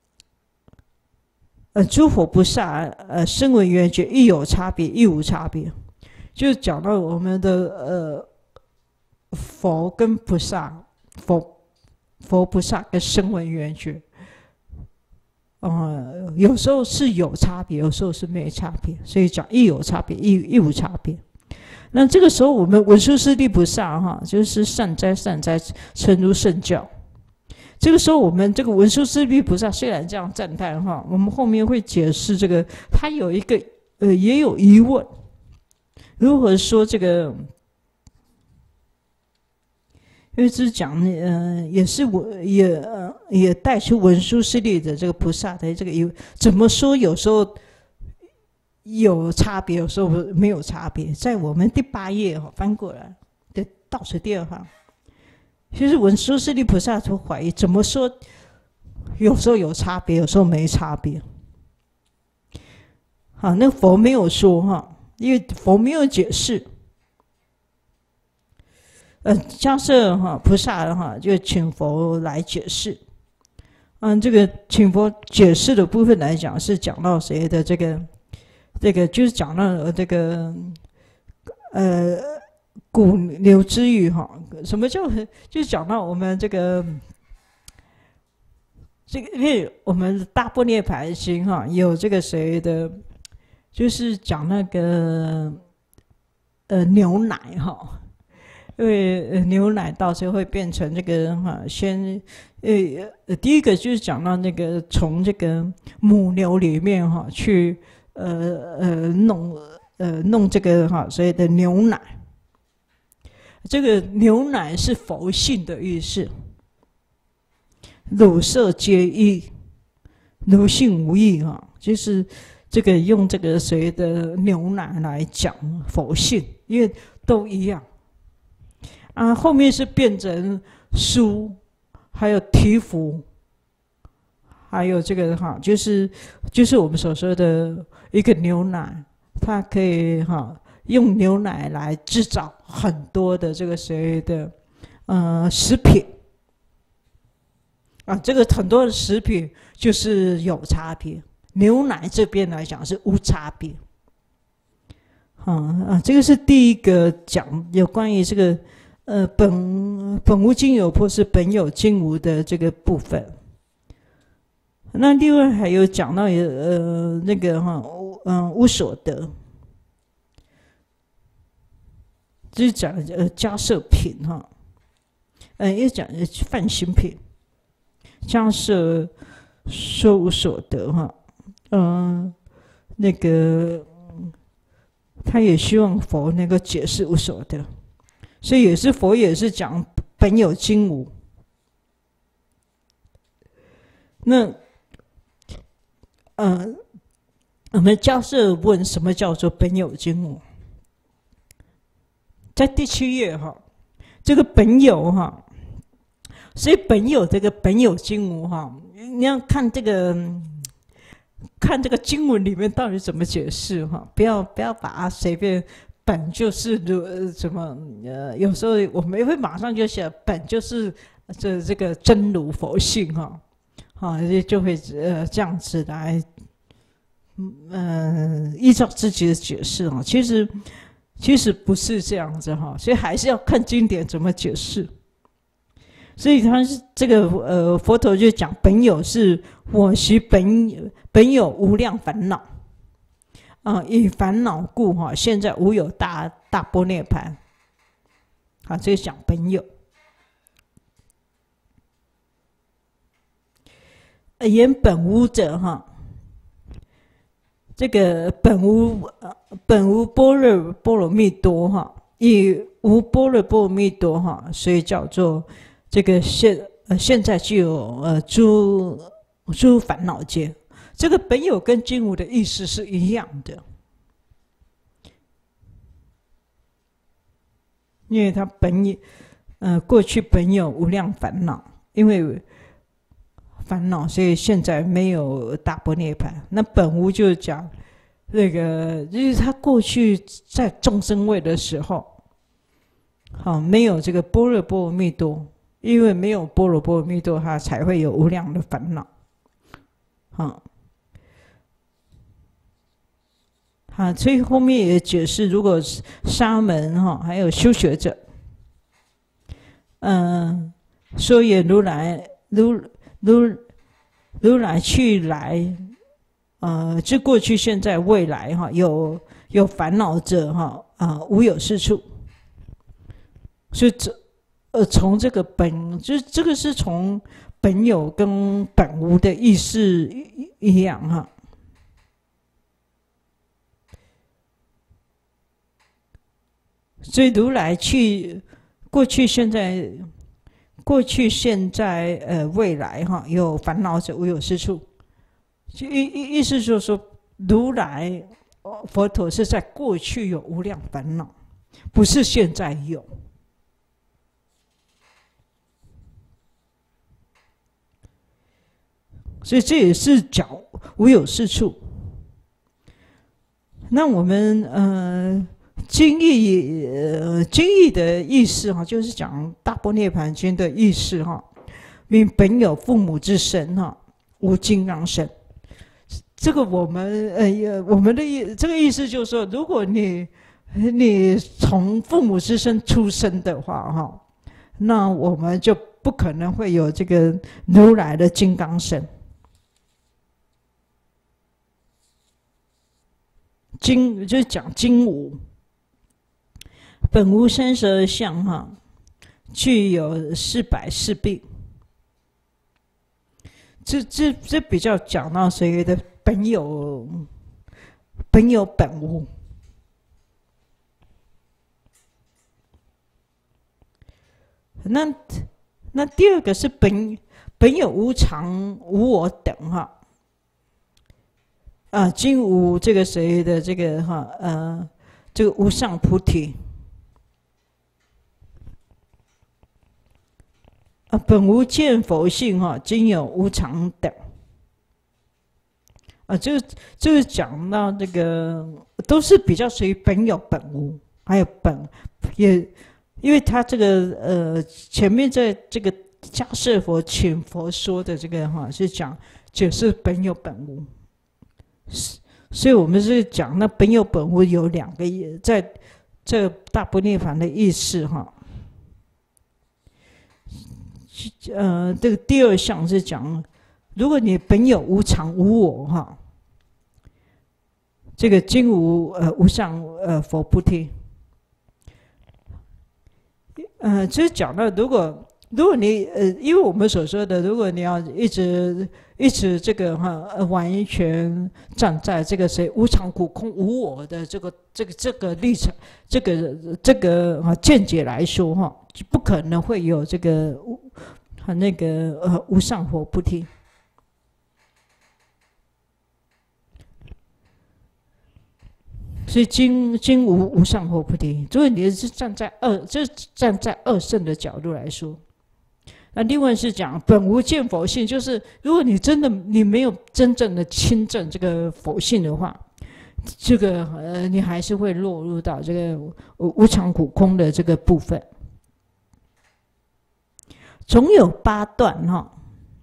呃诸佛菩萨呃声闻缘觉亦有差别亦无差别，就讲到我们的呃佛跟菩萨佛佛菩萨跟声闻缘觉，呃有时候是有差别，有时候是没差别，所以讲亦有差别亦亦无差别。那这个时候，我们文殊师利菩萨哈，就是善哉善哉，诚如圣教。这个时候，我们这个文殊师利菩萨虽然这样赞叹哈，我们后面会解释这个，他有一个呃也有疑问， 如何说这个？因为是讲，呃，也是我也呃也带出文殊师利的这个菩萨的这个有怎么说？有时候有差别，有时候没有差别。在我们第八页哈、哦、翻过来的倒数第二行，其实文殊师利菩萨就怀疑怎么说？有时候有差别，有时候没差别。好，那佛没有说哈，因为佛没有解释。呃，迦叶哈菩萨哈就请佛来解释。嗯，这个请佛解释的部分来讲，是讲到谁的这个这个，就是讲到这个呃古流之语哈。什么叫？就是讲到我们这个这个，因为我们大般涅槃心哈，有这个谁的，就是讲那个呃牛奶哈。因为牛奶到时候会变成这个哈，先呃第一个就是讲到那个从这个母牛里面哈去呃呃弄呃弄这个哈所谓的牛奶，这个牛奶是佛性的意思，乳色皆一，如性无异哈，就是这个用这个谁的牛奶来讲佛性，因为都一样。啊，后面是变成酥，还有提福，还有这个哈，就是就是我们所说的一个牛奶，它可以哈用牛奶来制造很多的这个谁的呃食品啊，这个很多的食品就是有差别，牛奶这边来讲是无差别。啊啊，这个是第一个讲有关于这个。呃，本本无今有或是本有今无的这个部分。那另外还有讲到呃那个哈，嗯、呃、无所得，就是讲呃迦叶品哈，呃也讲梵行品，迦叶说无所得哈，嗯、呃、那个他也希望佛能够解释无所得。所以也是佛也是讲本有今无。那，呃，我们迦叶问什么叫做本有今无？在第七页哈，这个本有哈，所以本有这个本有今无哈，你要看这个看这个经文里面到底怎么解释哈，不要不要把它随便。本就是如什么呃，有时候我们会马上就想，本就是这这个真如佛性哈，啊，就会呃这样子来，嗯、呃，依照自己的解释啊，其实其实不是这样子哈，所以还是要看经典怎么解释。所以他是这个呃佛陀就讲本有是我习本本有无量烦恼。啊，以烦恼故哈，现在无有大大般涅槃。啊，这个讲本有。言本无者哈，这个本无本无般若波罗蜜多哈，以无般若波罗蜜多哈，所以叫做这个现呃现在就有呃诸诸烦恼界。这个本有跟今无的意思是一样的，因为它本有，呃，过去本有无量烦恼，因为烦恼，所以现在没有大般涅槃。那本无就讲那个，就是他过去在众生位的时候，好没有这个般若波罗蜜多，因为没有般若波罗蜜多，他才会有无量的烦恼，好。啊，所以后面也解释，如果沙门哈，还有修学者，嗯、呃，说也如来如如如来去来，呃，这过去、现在、未来哈，有有烦恼者哈啊、呃，无有是处。所以这呃，从这个本，就是这个是从本有跟本无的意思一一样哈。 所以如来去过去、现在、过去、现在、呃未来哈，有烦恼者无有是处。意意意思就是说，如来佛陀是在过去有无量烦恼，不是现在有。所以这也是讲无有是处。那我们呃经义呃经义的意思哈，就是讲大般涅盘经的意思哈。名本有父母之身哈，无金刚身。这个我们呃我们的意这个意思就是说，如果你你从父母之身出生的话哈，那我们就不可能会有这个如来的金刚身。金就是讲金无，本无三十二相哈，具有四百四臂。这这这比较讲到谁的本有本有本无。那那第二个是本本有无常无我等哈。啊，今无这个谁的这个哈呃，这个无上菩提啊，本无见佛性哈，今有无常等啊，这个这个讲到这个都是比较属于本有本无，还有本也，因为他这个呃前面在这个迦叶佛请佛说的这个哈是讲解释本有本无。所以我们是讲那本有本无有两个意，在这大般涅槃的意思哈。呃，这个第二项是讲，如果你本有无常无我哈，这个今无呃无上呃佛菩提，呃，其实讲到如果如果你呃，因为我们所说的，如果你要一直一直这个哈、呃、完全站在这个谁无常苦空无我的这个这个这个立场，这个这个啊见解来说哈，就不可能会有这个和那个呃无上佛菩提。所以今今无无上佛菩提，所以你是站在二，这站在二圣的角度来说。那另外是讲本无见佛性，就是如果你真的你没有真正的亲证这个佛性的话，这个呃你还是会落入到这个无常苦空的这个部分。总有八段哈，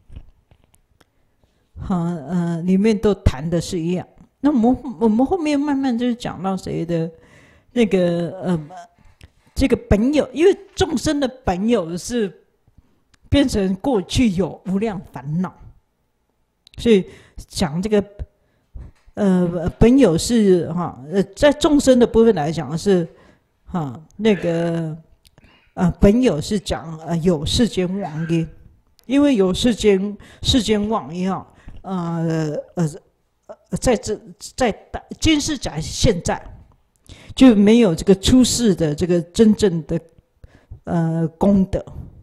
好呃里面都谈的是一样。那我们我们后面慢慢就是讲到谁的那个呃这个本有，因为众生的本有是变成过去有无量烦恼，所以讲这个呃本有是哈呃在众生的部分来讲是哈那个呃本有是讲呃有世间妄因，因为有世间世间妄因哈呃呃在这在今世讲现在就没有这个出世的这个真正的呃功德。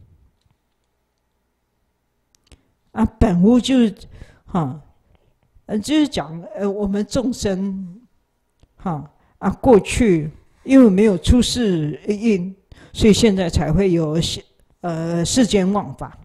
啊，本无就是哈，呃，就是讲呃，我们众生哈啊，过去因为没有出世因，所以现在才会有呃世间妄法。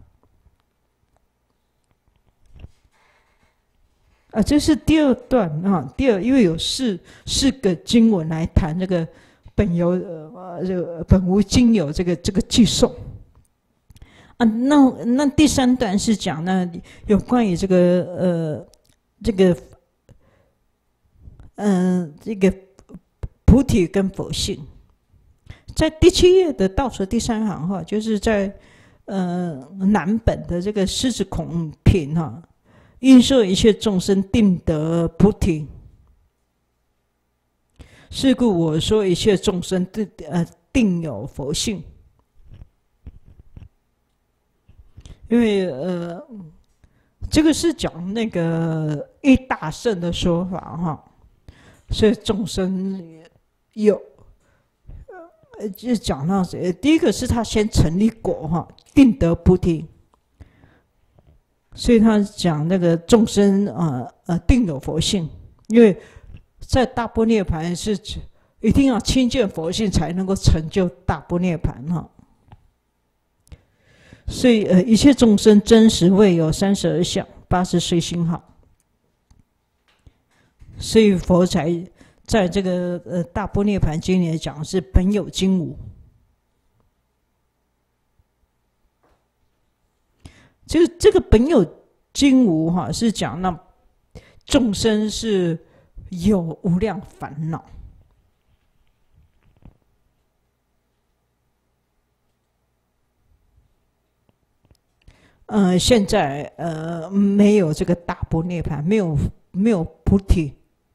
啊，这是第二段啊，第二，因为有四四个经文来谈这个本有呃这个本无经有这个这个寄送。啊，那那第三段是讲呢，有关于这个呃，这个嗯、呃，这个菩提跟佛性，在第七页的倒数第三行哈，就是在呃南本的这个狮子孔品哈，应说一切众生定得菩提，是故我说一切众生定呃定有佛性。因为呃，这个是讲那个一大圣的说法哈，所以众生有就讲到谁？第一个是他先成立果哈，定得菩提，所以他讲那个众生啊呃定有佛性，因为在大般涅槃是一定要亲见佛性才能够成就大般涅槃哈。所以呃一切众生真实未有三十二相，八十随心好。所以佛才在这个呃大般涅槃经里讲是本有经无。这个这个本有经无哈，是讲那众生是有无量烦恼。呃，现在呃没有这个大般涅槃，没有没有菩提。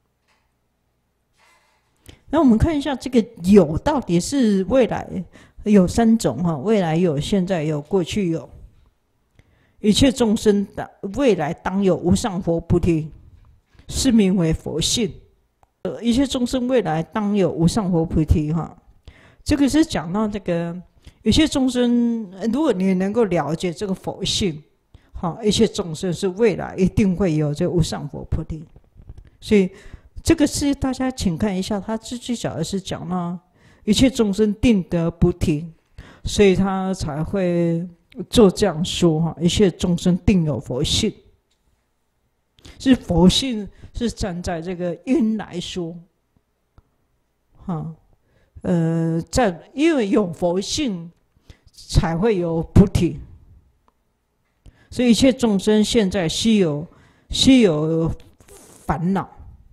那我们看一下这个有到底是未来有三种哈，未来有，现在有，过去有。一切众生的未来当有无上佛菩提，是名为佛性。呃，一切众生未来当有无上佛菩提哈，这个是讲到这个一切众生，如果你能够了解这个佛性，好，一切众生是未来一定会有这无上佛菩提，所以。这个是大家请看一下，他最最早的是讲到一切众生定得菩提，所以他才会做这样说哈。一切众生定有佛性，是佛性是站在这个因来说，哈，呃，在因为有佛性才会有菩提，所以一切众生现在悉有悉有烦恼。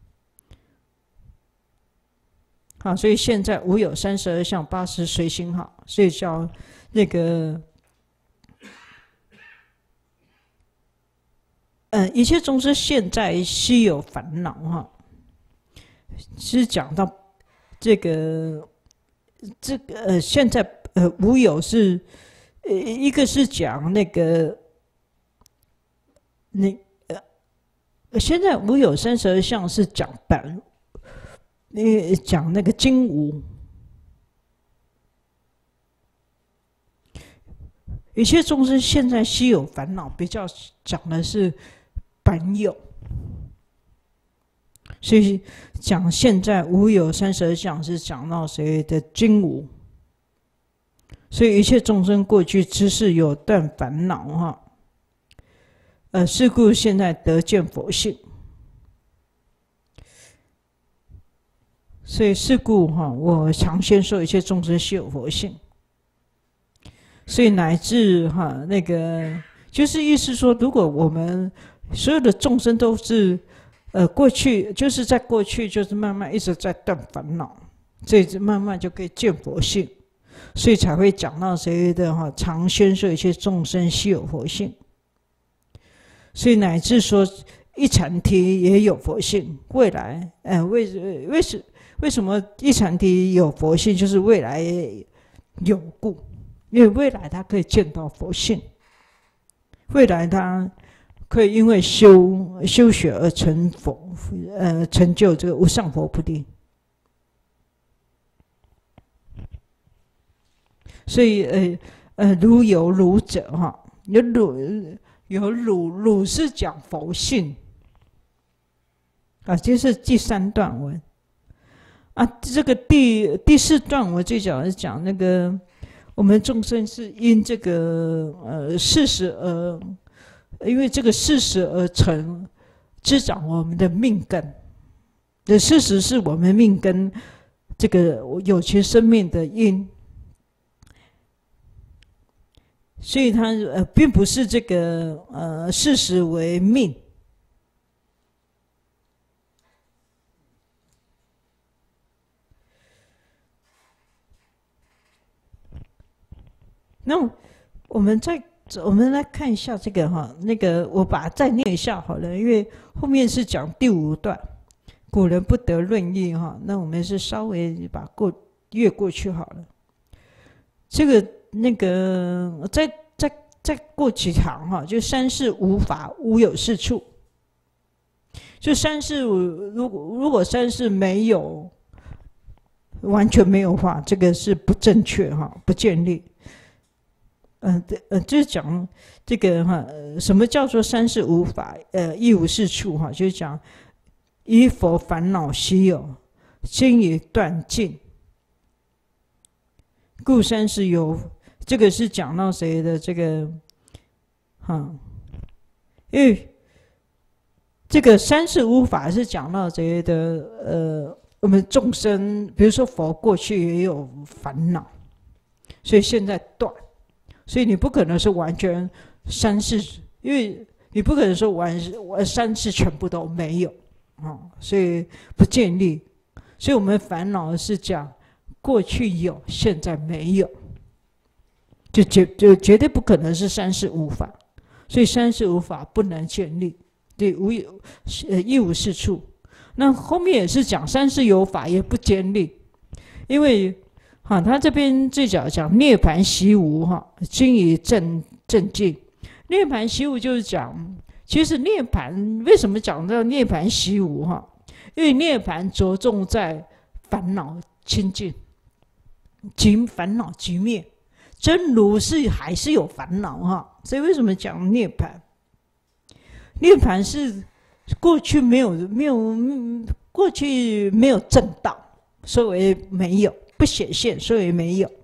好，所以现在无有三十二相，八十随心好，所以叫那个，呃，一切众生现在悉有烦恼哈，是讲到这个这个呃，现在呃无有是呃一个是讲那个那呃，现在无有三十二相是讲本。你讲那个经无，一切众生现在悉有烦恼，比较讲的是本有，所以讲现在无有三十二相是讲到谁的经无，所以一切众生过去知是有断烦恼哈，呃，是故现在得见佛性。所以是故哈，我常先说一切众生悉有佛性。所以乃至哈那个，就是意思说，如果我们所有的众生都是，呃，过去就是在过去就是慢慢一直在断烦恼，所以慢慢就可以见佛性，所以才会讲到谁的哈，常先说一切众生悉有佛性。所以乃至说一禅提也有佛性，未来，呃，为为什为什么一禅提有佛性？就是未来有故，因为未来他可以见到佛性，未来他可以因为修修学而成佛，呃，成就这个无上佛菩提。所以，呃呃，如有汝者哈，有汝有汝汝是讲佛性啊，这是第三段文。啊，这个第第四段我最早是讲那个，我们众生是因这个呃事实而，因为这个事实而成，滋长我们的命根。这事实是我们命根这个有情生命的因，所以它呃并不是这个呃事实为命。那我们再我们来看一下这个哈，那个我把它再念一下好了，因为后面是讲第五段，古人不得论议哈，那我们是稍微把过越过去好了。这个那个再再再过几行哈，就三世无法无有是处，就三世如果如果三世没有完全没有法，这个是不正确哈，不建立。呃呃，就是讲这个哈，什么叫做三世无法？呃，一无是处哈，就是讲依佛烦恼稀有，今已断尽，故三世有。这个是讲到谁的这个哈？因为这个三世无法是讲到谁的呃，我们众生，比如说佛过去也有烦恼，所以现在断。所以你不可能是完全三世，因为你不可能说完完三世全部都没有啊、哦，所以不建立。所以我们烦恼是讲过去有，现在没有，就绝就绝对不可能是三世无法。所以三世无法不能建立，对，无呃一无是处。那后面也是讲三世有法也不建立，因为。哈，他这边最早讲涅槃习无哈，今已正正尽。涅槃习无就是讲，其实涅槃为什么讲到涅槃习无哈？因为涅槃着重在烦恼清净，即烦恼即灭。真如是还是有烦恼哈，所以为什么讲涅槃？涅槃是过去没有没有过去没有正道，所以没有。不显现，所以没有。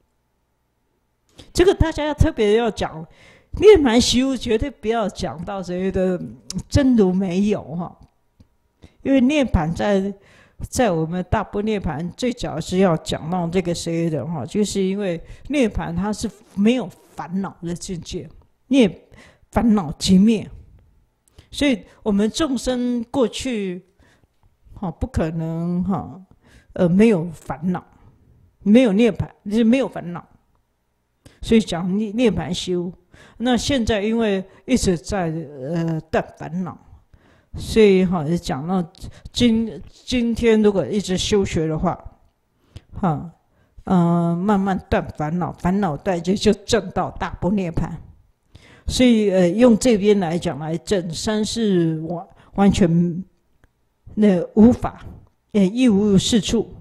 这个大家要特别要讲，涅槃习无绝对不要讲到谁的真如没有哈，因为涅槃在在我们大般涅槃最早是要讲到这个谁的哈，就是因为涅槃它是没有烦恼的境界，涅烦恼即灭，所以我们众生过去哈不可能哈呃没有烦恼。没有涅槃，就是没有烦恼，所以讲涅涅槃修。那现在因为一直在呃断烦恼，所以哈也讲到今今天如果一直修学的话，哈嗯、呃、慢慢断烦恼，烦恼断就就证到大般涅槃。所以呃用这边来讲来证三世完完全那无法，也一无是处。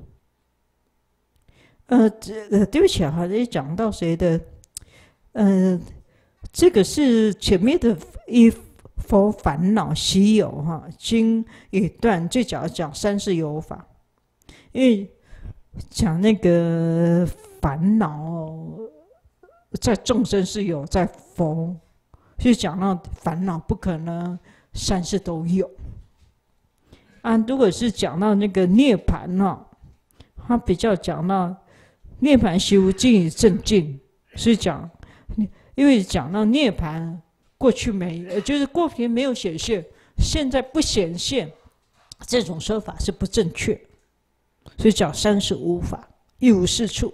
呃，这对不起啊，也讲到谁的？呃，这个是前面的一佛烦恼稀有哈，经已断，最早讲三世有法，因为讲那个烦恼在众生是有，在佛就讲到烦恼不可能三世都有。啊，如果是讲到那个涅槃哈，他比较讲到。涅槃习无，今已正尽，所以讲，因为讲到涅槃过去没，就是过去没有显现，现在不显现，这种说法是不正确，所以讲三世无法，一无是处。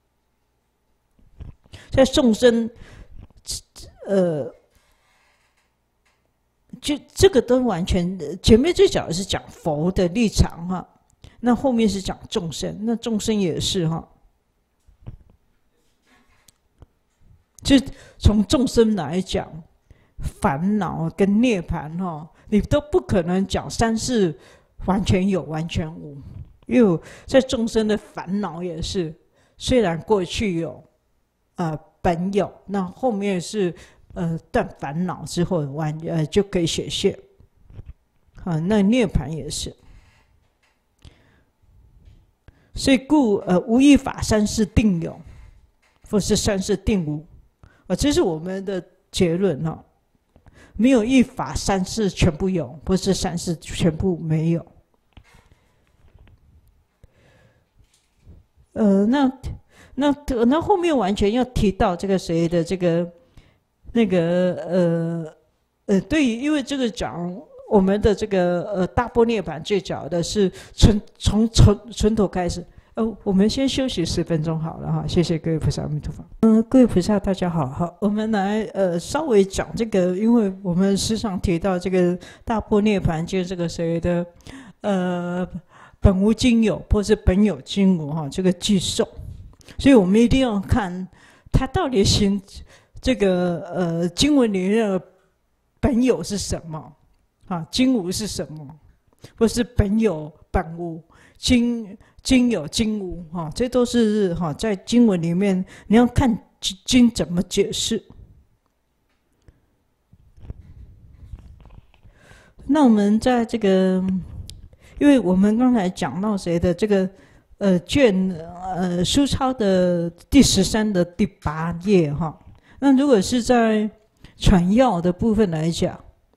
在众生，呃，就这个都完全，前面最早是讲佛的立场哈，那后面是讲众生，那众生也是哈。就从众生来讲，烦恼跟涅槃哈，你都不可能讲三世完全有完全无，因为在众生的烦恼也是，虽然过去有，呃本有，那后面是呃断烦恼之后完呃就可以显现，啊，那涅槃也是，所以故呃无一法三世定有，或是三世定无。啊，这是我们的结论哈，没有一法三世全部有，不是三世全部没有。呃，那那那后面完全要提到这个谁的这个那个呃呃，对于因为这个讲我们的这个呃大般涅槃最早的是从从从从头开始。哦，我们先休息十分钟好了哈，谢谢各位菩萨，阿弥陀佛。嗯，各位菩萨大家好，好，我们来呃稍微讲这个，因为我们时常提到这个大般涅槃，就是这个谁的呃本无经有，或是本有经无哈，这个寄受，所以我们一定要看它到底行这个呃经文里面的本有是什么啊，经无是什么，或是本有本无。 今今有今无哈，这都是哈在经文里面你要看经怎么解释。那我们在这个，因为我们刚才讲到谁的这个呃卷呃书抄的第十三的第八页哈，那如果是在传要的部分来讲。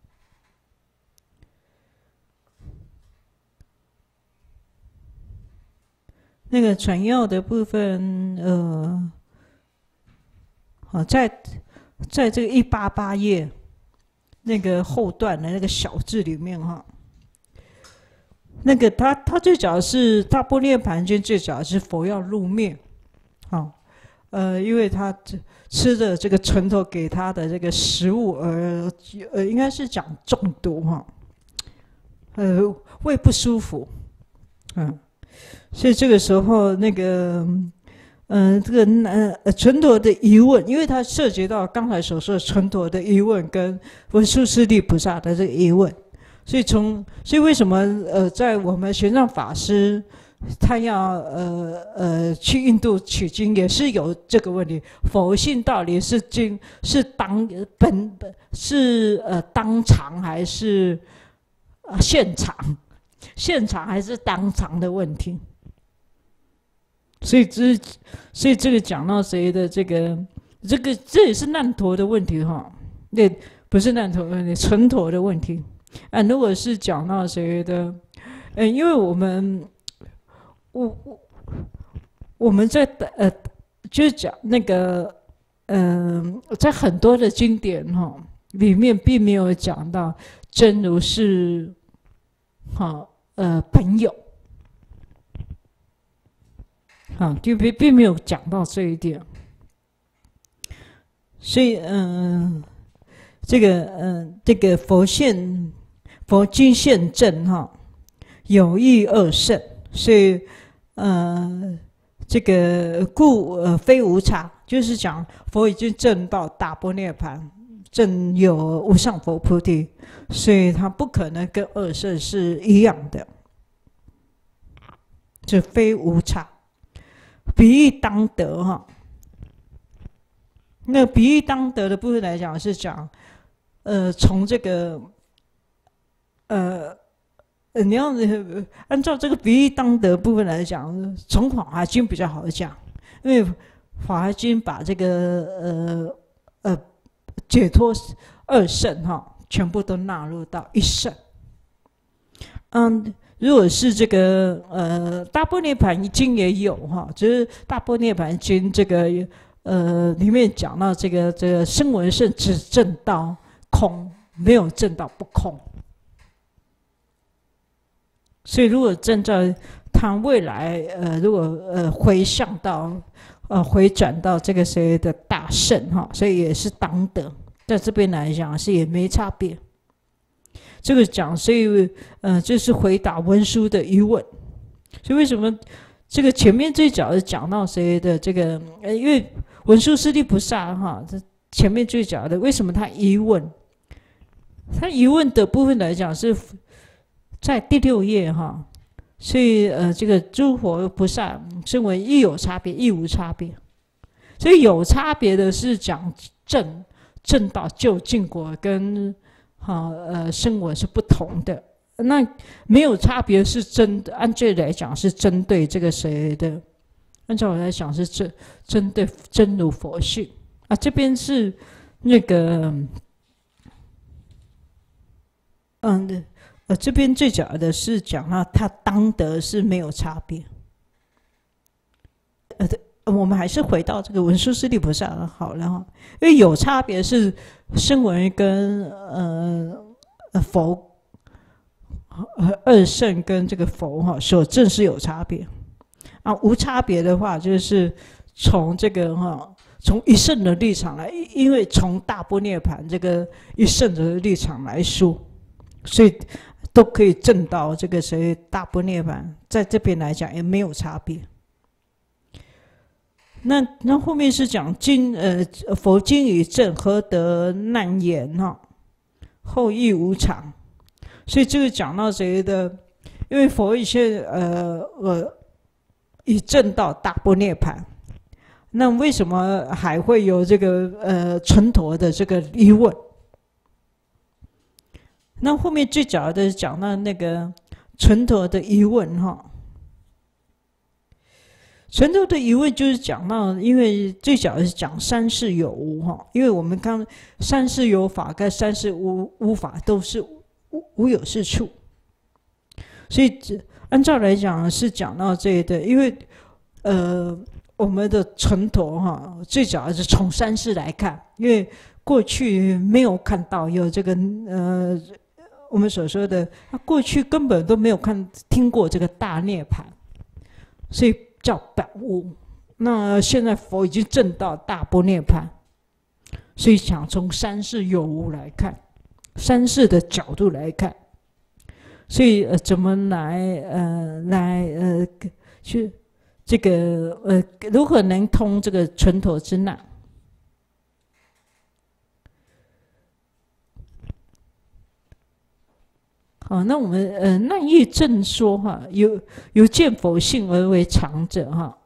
那个传要的部分，呃，好，在在这个一八八页那个后段的那个小字里面哈，那个他他最早是大般涅盘经，最早是佛要入灭，啊，呃，因为他吃的这个城头给他的这个食物而呃，应该是讲中毒哈，呃，胃不舒服，嗯。所以这个时候，那个，嗯、呃，这个呃，纯陀的疑问，因为它涉及到刚才所说的纯陀的疑问跟文殊师利菩萨的这个疑问，所以从，所以为什么呃，在我们玄奘法师他要呃呃去印度取经，也是有这个问题：佛性到底是经是当本是呃当场还是呃现场？现场还是当场的问题，所以这所以这个讲到谁的这个这个这也是难陀的问题哈，那不是难陀的问题，纯陀的问题啊。如果是讲到谁的，嗯，因为我们我我我们在呃就是讲那个嗯、呃，在很多的经典哈里面并没有讲到真如是好。呃，本有，啊，并并并没有讲到这一点，所以，嗯、呃，这个，嗯、呃，这个佛现佛经现证哈，有益二圣，所以，呃，这个故呃非无差，就是讲佛已经证到大般涅盘，证有无上佛菩提。所以它不可能跟二圣是一样的，这非无差。比喻当得哈，那比喻当得的部分来讲是讲，呃，从这个，呃，你要按照这个比喻当得部分来讲，从法华经比较好讲，因为法华经把这个呃呃解脱二圣哈。全部都纳入到一圣。嗯，如果是这个呃大般涅盘经也有哈，就是大般涅盘经这个呃里面讲到这个这个声闻圣只证到空，没有证到不空。所以如果证到他未来呃如果呃回向到呃回转到这个谁的大圣哈，所以也是当得。在这边来讲是也没差别，这个讲，所以呃，这是回答文殊的疑问。所以为什么这个前面最早是讲到谁的这个？呃，因为文殊师利菩萨哈，这前面最早的为什么他疑问？他疑问的部分来讲是在第六页哈，所以呃，这个诸佛菩萨称为亦有差别，亦无差别。所以有差别的是讲正。正道究竟果跟哈呃声闻是不同的，那没有差别是针按这来讲是针对这个谁的？按照我来讲是针针对真如佛性啊，这边是那个嗯呃这边最讲的是讲到他当得是没有差别，呃。我们还是回到这个文殊师利菩萨好了哈，因为有差别是声闻跟呃佛二圣跟这个佛哈所证是有差别啊，无差别的话就是从这个哈从一圣的立场来，因为从大般涅盘这个一圣的立场来说，所以都可以证到这个谁大般涅盘，在这边来讲也没有差别。那那后面是讲经呃佛经与证何得难言哈，后亦无常，所以这个讲到谁的因为佛一些呃呃已证到大般涅槃，那为什么还会有这个呃纯陀的这个疑问？那后面最早的讲到那个纯陀的疑问哈。纯陀的疑问就是讲到，因为最早是讲三世有无哈，因为我们刚三世有法跟三世无无法都是无无有是处，所以按照来讲是讲到这个，因为呃我们的纯陀哈，最早是从三世来看，因为过去没有看到有这个呃我们所说的，过去根本都没有看听过这个大涅槃，所以叫本无。那现在佛已经证到大般涅槃，所以想从三世有无来看，三世的角度来看，所以呃怎么来呃来呃去这个呃如何能通这个纯陀之难？好，那我们呃难易正说哈，有有见佛性而为常者哈。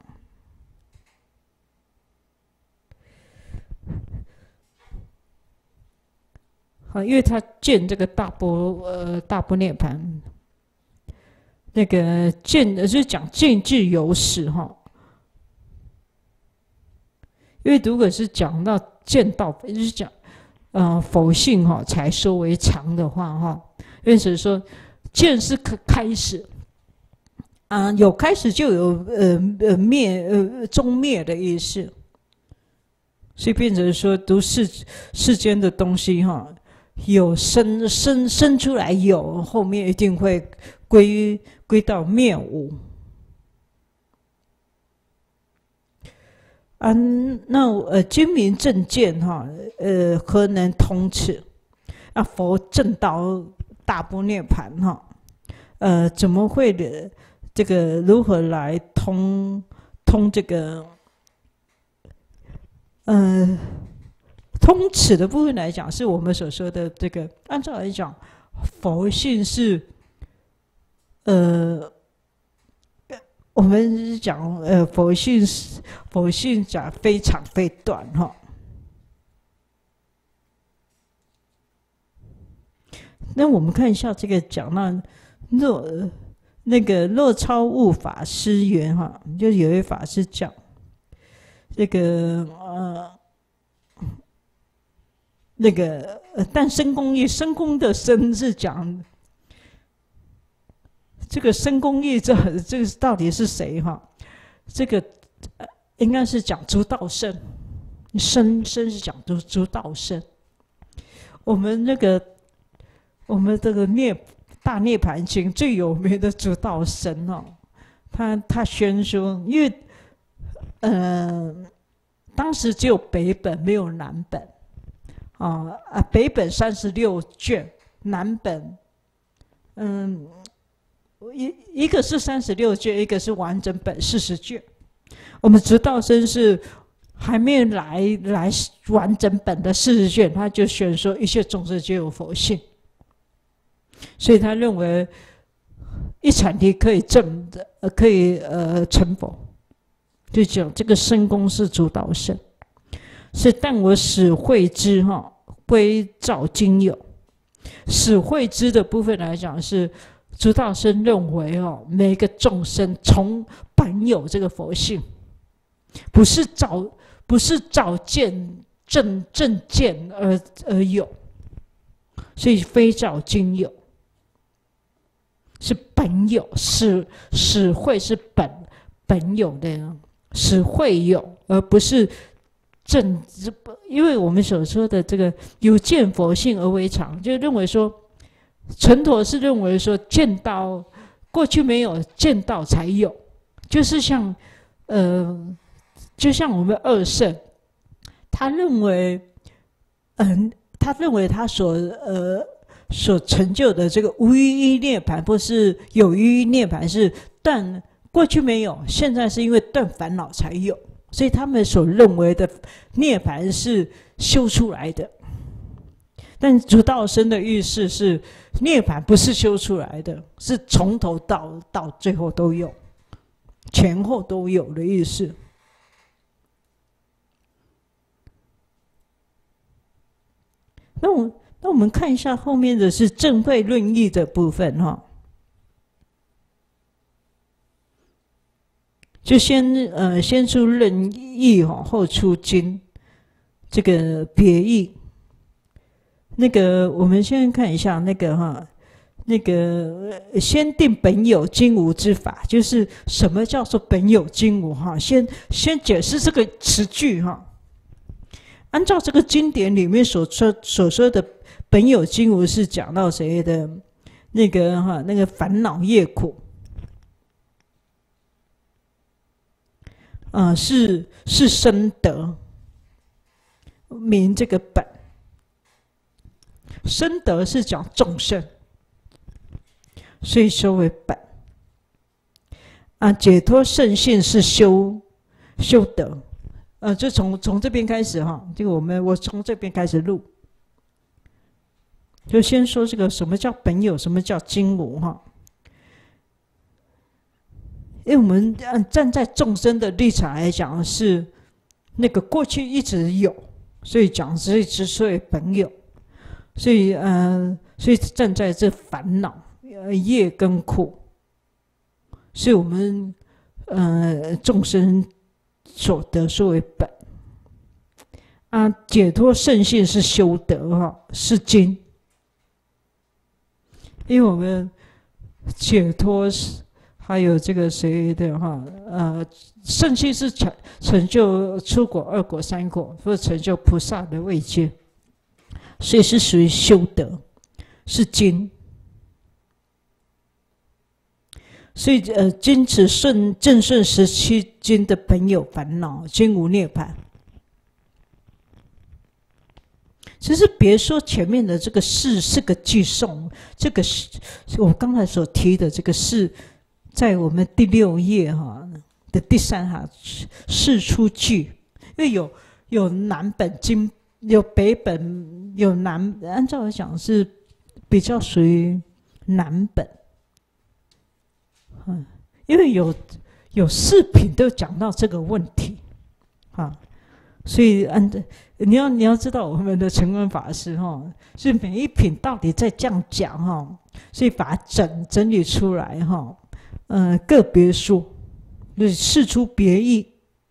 好，因为他见这个大般呃大般涅槃，那个见就是讲见智有始哈。因为如果是讲到见到，就是讲呃佛性哈才说为常的话哈。因此说，见是可开始，啊，有开始就有呃呃灭呃终灭的意思，所以变成说读世世间的东西哈，有生生生出来有，后面一定会归归到灭无。啊，那呃精明正见哈，呃何能通此？啊，佛正道大般涅槃哈，呃，怎么会的？这个如何来通通这个？呃，通此的部分来讲，是我们所说的这个。按照来讲，佛性是，呃，我们讲呃佛性是佛性讲非长非短哈。那我们看一下这个讲到若那个若超悟法师缘哈，就有一位法师讲这个呃那个呃但身功业身功的身是讲这个身功业这这个到底是谁哈？这个呃应该是讲诸道生，身身是讲诸诸道生。我们那个。我们这个涅大涅槃经最有名的诸道生哦，他他宣说，因为呃当时只有北本没有南本，啊啊北本三十六卷，南本嗯一一个是三十六卷，一个是完整本四十卷。我们诸道生是还没有来来完整本的四十卷，他就宣说一切众生皆有佛性。所以他认为一禅题可以证的，呃，可以呃成佛，就讲这个身功是诸道生。是但我始会之哈，归照经有。始会之的部分来讲，是诸道生认为哦，每个众生从本有这个佛性，不是照不是照见正正见而而有，所以非照经有。是本有，始始会是本本有的，始会有，而不是正。因为我们所说的这个有见佛性而为常，就认为说，纯陀是认为说见到过去没有，见到才有，就是像呃，就像我们二圣，他认为，嗯、呃，他认为他所呃。所成就的这个无余涅槃，不是有余涅槃，是断过去没有，现在是因为断烦恼才有，所以他们所认为的涅槃是修出来的。 但主道生的意思是涅槃不是修出来的，是从头到到最后都有，前后都有的意思。那我那我们看一下后面的是正会论义的部分哈，就先呃先出论义哈，后出经这个别义。那个我们先看一下那个哈，那个先定本有经无之法，就是什么叫做本有经无哈？先先解释这个词句哈。按照这个经典里面所说所说的本有经无，是讲到谁的那个哈那个烦恼业苦啊、呃，是是生德名这个本，生德是讲众生，所以修为本啊。解脱圣性是修修德。呃，就从从这边开始哈，这个我们我从这边开始录，就先说这个什么叫本有，什么叫经无哈。因为我们站在众生的立场来讲，是那个过去一直有，所以讲这之所以本有，所以呃，所以站在这烦恼、呃、业跟苦，所以我们呃众生所得说为本啊，解脱圣性是修德哈，是经。因为我们解脱还有这个谁的哈呃，圣性是成成就初果、二果、三果，或者成就菩萨的位阶，所以是属于修德，是经。所以，呃，坚持顺正顺十七经的本有烦恼，经无涅槃。其实别说前面的这个事是个寄送，这个是我刚才所提的这个事，在我们第六页哈的第三行事出句，因为有有南本经，有北本，有南，按照来讲是比较属于南本。嗯，因为有有四品都讲到这个问题，啊，所以按照你要你要知道我们的成文法师哈，是每一品到底在这样讲哈，所以把它整整理出来哈，呃，个别说，就是释出别义。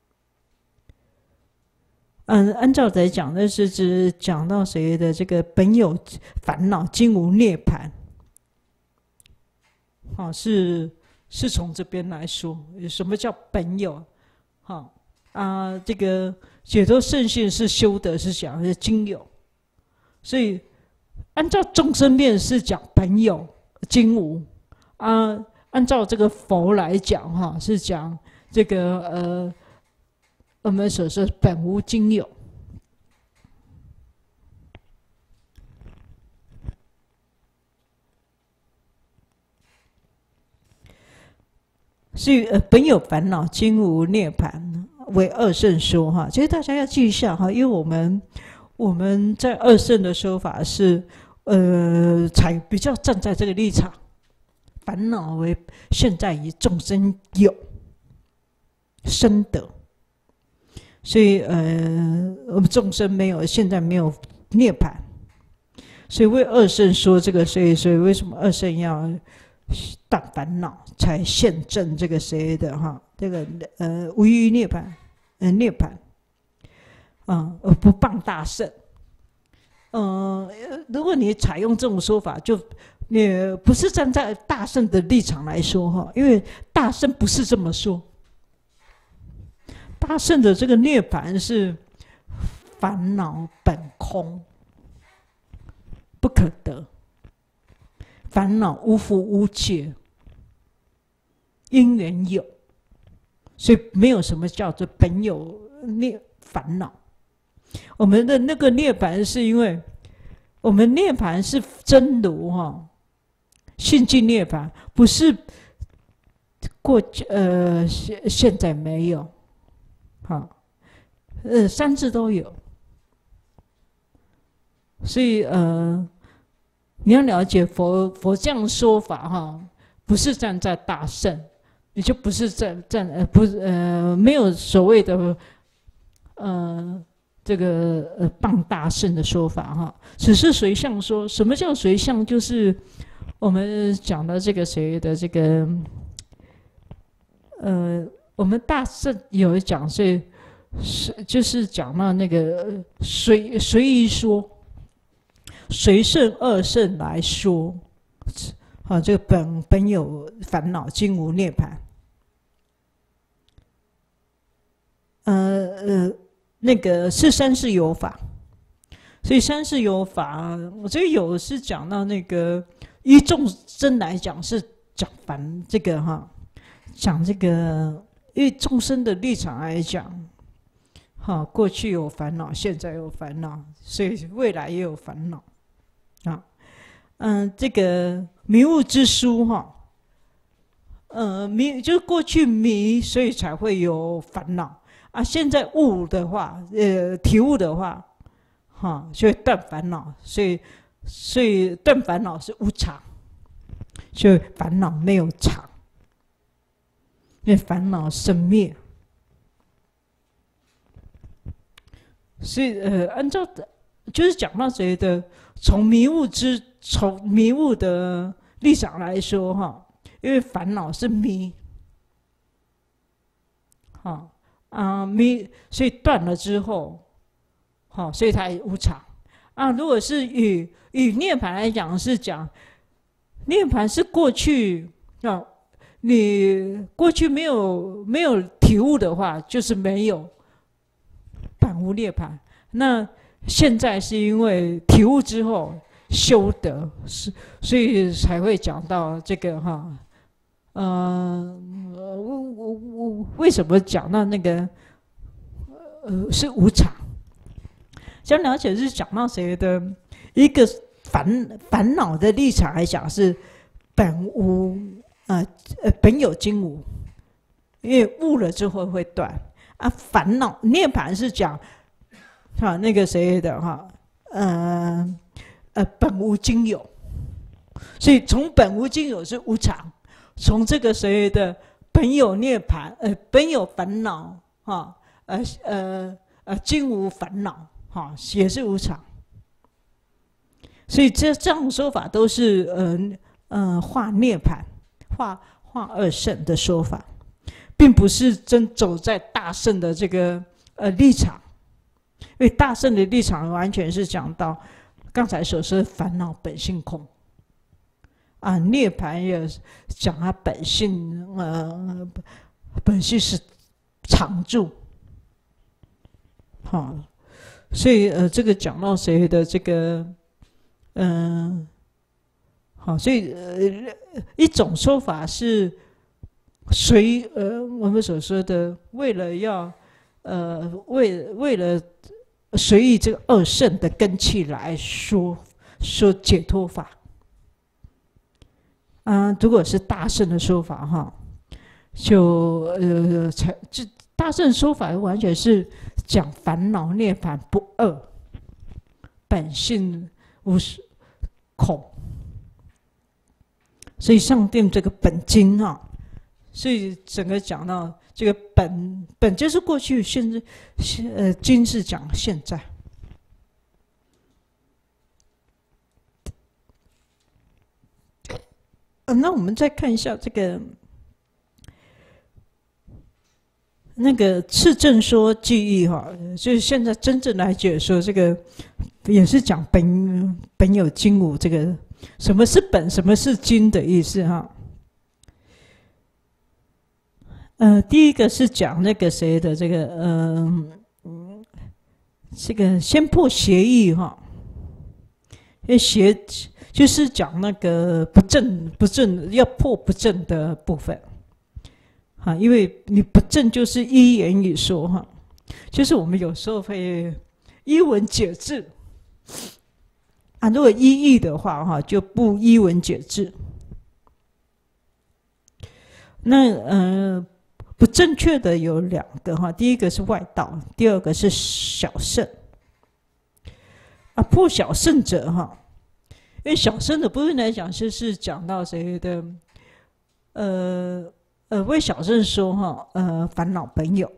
嗯，按照来讲呢，是指讲到谁的这个本有烦恼，经无涅槃，好是。是从这边来说，什么叫本有？哈啊，这个解脱圣性是修的，是讲是经有，所以按照众生面是讲本有经无啊，按照这个佛来讲哈，是讲这个呃我们所说本无经有。所以，呃，本有烦恼，经无涅槃，为二圣说哈。其实大家要记一下哈，因为我们我们在二圣的说法是，呃，才比较站在这个立场，烦恼为现在以众生有生得，所以呃，我们众生没有，现在没有涅槃，所以为二圣说这个，所以所以为什么二圣要断烦恼，才现证这个谁的哈？这个呃无余涅槃，呃涅槃啊，而不谤大圣。嗯、呃，如果你采用这种说法，就你不是站在大圣的立场来说哈，因为大圣不是这么说。大圣的这个涅槃是烦恼本空，不可得。烦恼无福无解，因缘有，所以没有什么叫做本有涅烦恼。我们的那个涅槃是因为我们涅槃是真如哈，性尽涅槃，不是过呃现现在没有，好，呃三字都有。 所以呃，你要了解佛佛这样说法哈，不是站在大圣，你就不是站站呃不呃没有所谓的呃这个呃傍大圣的说法哈，只是随相说。什么叫随相？就是我们讲的这个谁的这个呃，我们大圣有讲是是就是讲到那个随随意说。随顺二圣来说，啊，这个本本有烦恼，今无涅槃。呃呃，那个是三世有法，所以三世有法，我这个有是讲到那个依众生来讲是讲凡这个哈，讲这个依众生的立场来讲，哈，过去有烦恼，现在有烦恼，所以未来也有烦恼。啊，嗯，这个迷悟之书哈，呃，迷就是过去迷，所以才会有烦恼啊。现在悟的话，呃，体悟的话，哈，所以断烦恼，所以所以断烦恼是无常，所以烦恼没有常，因为烦恼生灭，所以呃，按照就是讲到谁的。从迷悟之从迷悟的立场来说，哈，因为烦恼是迷，哈啊迷，所以断了之后，好，所以它无常啊。如果是与与涅槃来讲，是讲涅槃是过去啊，你过去没有没有体悟的话，就是没有半无涅槃。那现在是因为体悟之后修德，是所以才会讲到这个哈，呃，我我我为什么讲到那个呃是无常？想了解是讲到谁的一个烦烦恼的立场来讲是本无呃呃本有今无，因为悟了之后会断啊。烦恼涅槃是讲。哈，那个谁的哈，呃呃，本无今有，所以从本无今有是无常，从这个谁的本有涅槃，呃，本有烦恼，哈，呃呃呃，今无烦恼，哈，也是无常。所以这这样说法都是呃呃化涅槃、化化二圣的说法，并不是真走在大圣的这个呃立场。因为大圣的立场完全是讲到刚才所说的烦恼本性空啊，涅槃也讲它本性呃本性是常住，好，所以呃这个讲到谁的这个嗯、呃、好，所以呃一种说法是随呃我们所说的为了要呃为为了随意这个二圣的根器来说说解脱法，啊，如果是大圣的说法哈，就呃才这大圣说法完全是讲烦恼涅槃不二，本性无空，所以上定这个本经哈，所以整个讲到。这个本本就是过去，现在现呃经是讲现在。呃，那我们再看一下这个那个次正说记忆哈，就是现在真正来解说这个，也是讲本本有经无这个什么是本，什么是经的意思哈。呃，第一个是讲那个谁的这个，嗯、呃，这个先破邪义哈，因为邪就是讲那个不正不正要破不正的部分，哈，因为你不正就是依言语说哈，就是我们有时候会依文解字，啊，如果依义的话哈，就不依文解字，那呃。不正确的有两个哈，第一个是外道，第二个是小圣。 啊，破小圣者哈，因为小圣的部分来讲，就是讲到谁的，呃呃，为小圣说哈，呃，烦恼本有，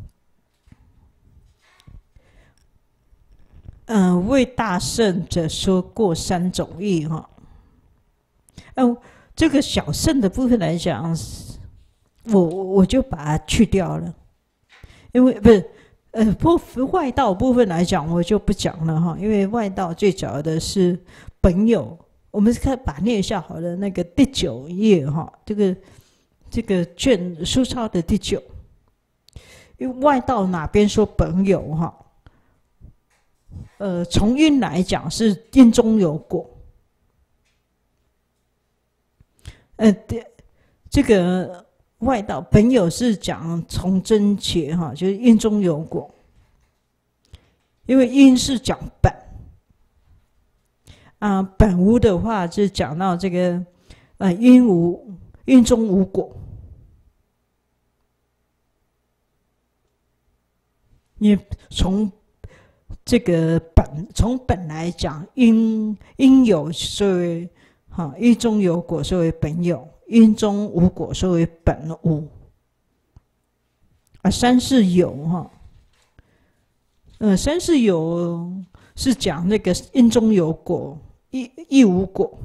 嗯、呃，为大圣者说过三种义哈，嗯、呃，这个小圣的部分来讲，我我就把它去掉了，因为不是。呃，不外道部分来讲，我就不讲了哈，因为外道最主要的是本有。我们看把念一下好了，那个第九页哈，这个这个卷书抄的第九，因为外道哪边说本有哈？呃，从因来讲是因中有果，呃，这个。外道本有是讲从真结哈，就是因中有果，因为因是讲本啊，本无的话就讲到这个呃因无因中无果，你从这个本从本来讲因因有所谓哈，因中有果所谓本有。因中无果，所谓本无啊。三是有哈，呃，三是有是讲那个因中有果，亦亦无果。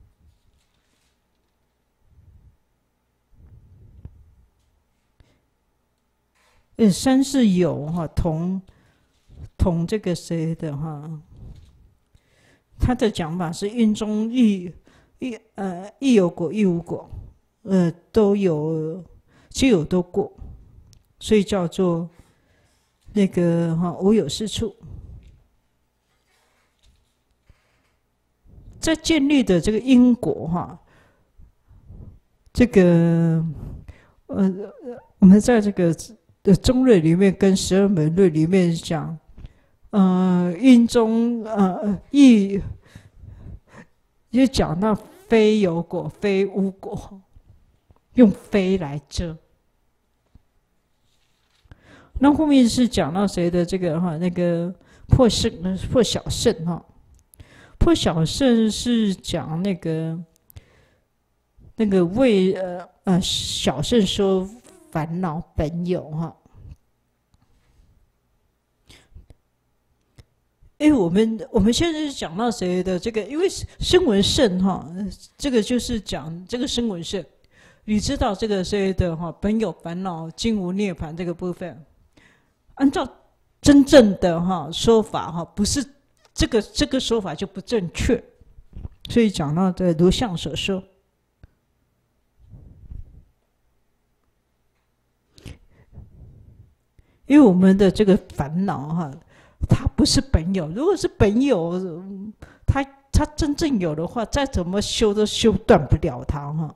呃，三是有哈，同同这个谁的哈，他的讲法是因中亦。亦呃亦有果亦无果，呃都有，皆有都过，所以叫做那个哈无有是处。在建立的这个因果哈，这个呃我们在这个的中论里面跟十二门论里面讲，呃因中呃亦就讲到。非有果，非无果，用非来遮。那后面是讲到谁的这个哈，那个破圣破小圣哈，破小圣是讲那个那个为呃呃小圣说烦恼本有哈。因为我们我们现在是讲到谁的这个，因为声闻圣哈，这个就是讲这个声闻圣，你知道这个谁的哈，本有烦恼，今无涅槃这个部分，按照真正的哈说法哈，不是这个这个说法就不正确，所以讲到的如相所说，因为我们的这个烦恼哈。它不是本有，如果是本有，它它真正有的话，再怎么修都修断不了它哈。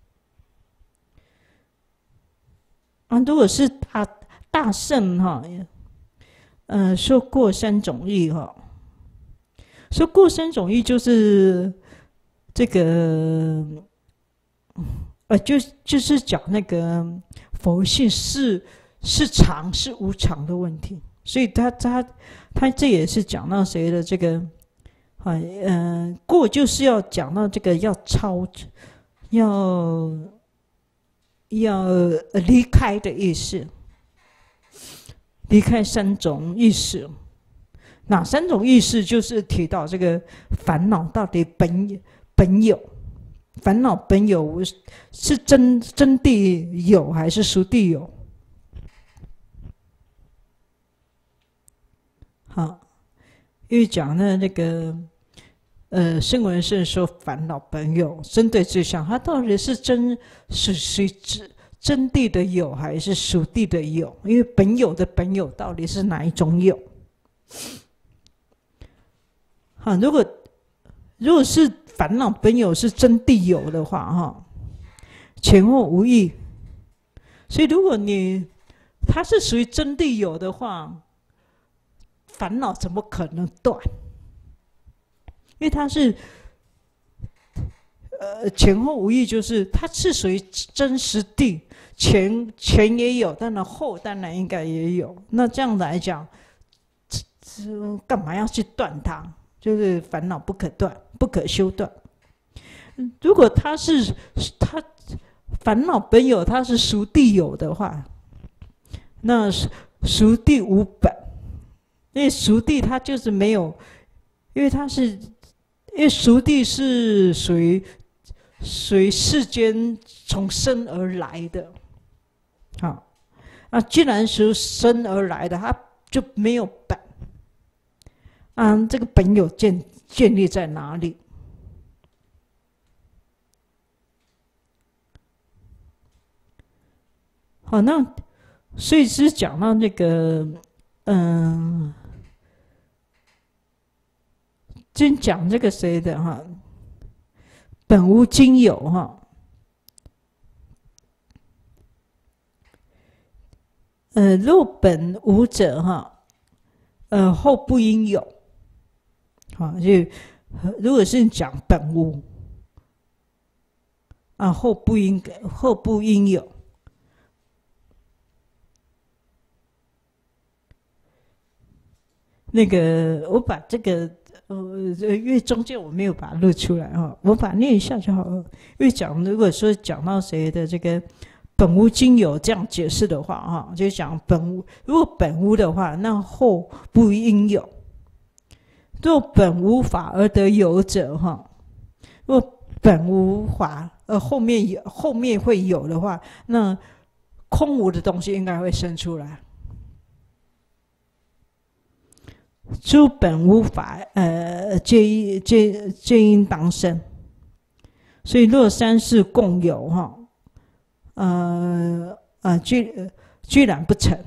啊，如果是大大圣哈，呃，说过三种义哈，说过三种义就是这个，呃，就就是讲那个佛性是是常是无常的问题。所以他他他这也是讲到谁的这个，啊嗯、呃，过就是要讲到这个要超，要要离开的意思，离开三种意识。哪三种意识？就是提到这个烦恼到底本本有，烦恼本有是真真谛有还是俗谛有？好，因为讲的那个，呃，声闻圣说烦恼本有，针对对象，它到底是真是是真真谛的有，还是属谛的有？因为本有的本有到底是哪一种有？好，如果如果是烦恼本有是真谛有的话，哈，前后无异。所以如果你它是属于真谛有的话，烦恼怎么可能断？因为它是，呃，前后无异，就是它是属于真实谛，前前也有，当然后当然应该也有。那这样来讲，这干嘛要去断它？ 就是烦恼不可断，不可修断。如果他是他烦恼本有，他是熟地有的话，那熟地无本，因为熟地它就是没有，因为它是，因为熟地是属于属于世间从生而来的，好，啊，既然是生而来的，它就没有本，啊，这个本有建建立在哪里？好，那所以是讲到那个，嗯，先讲这个谁的哈，本无今有哈，呃，若本无者哈，呃，后不应有，好，就如果是讲本无，啊，后不应后不应有。那个，我把这个，呃，因为中间我没有把它录出来哈，我把它念一下就好了。因为讲，如果说讲到谁的这个本无今有这样解释的话哈，就讲本无，如果本无的话，那后不应有。若本无法而得有者哈，若本无法，呃，后面有后面会有的话，那空无的东西应该会生出来。诸本无法，呃，皆皆皆应当生。所以若三世共有哈，呃呃，居居然不成。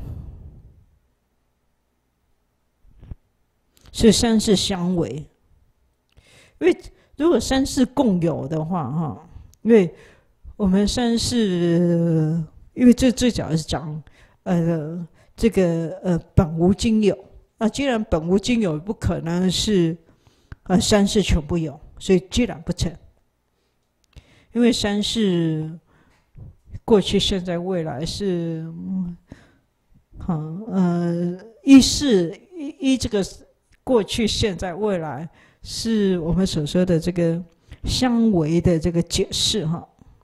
是三世相违。因为如果三世共有的话哈，因为我们三世，因为这最早是讲呃这个呃本无今有。啊，既然本无今有，不可能是，呃，三世全部有，所以既然不成。因为三世过去、现在、未来是，好、嗯，呃，一世一一这个过去、现在、未来是我们所说的这个相违的这个解释哈，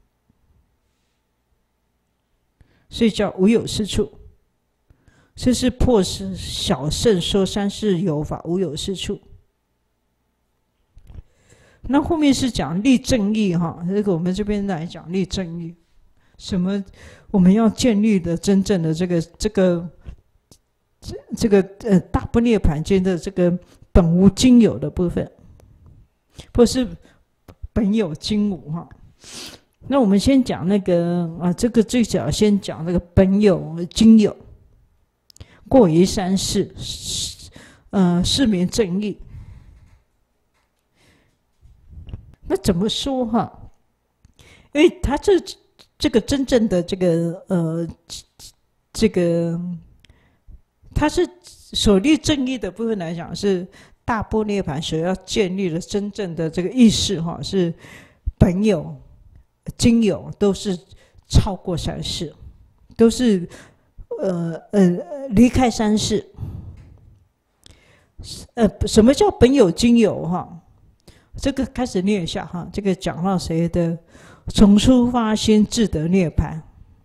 所以叫无有是处。这是破小圣说三世有法无有是处。那后面是讲立正义哈，这个我们这边来讲立正义，什么我们要建立的真正的这个这个这这个呃大不涅盘间的这个本无今有的部分，或是本有今无哈。那我们先讲那个啊，这个最早先讲那个本有今有。过于三世，呃，是名正义。那怎么说哈？因为他这这个真正的这个呃，这个他是所立正义的部分来讲，是大般涅盘所要建立的真正的这个意识哈，是本有、今有都是超过三世，都是。呃呃，离开三世，呃，什么叫本有今有哈？这个开始念一下哈。这个讲到谁的？从初发心至得涅槃，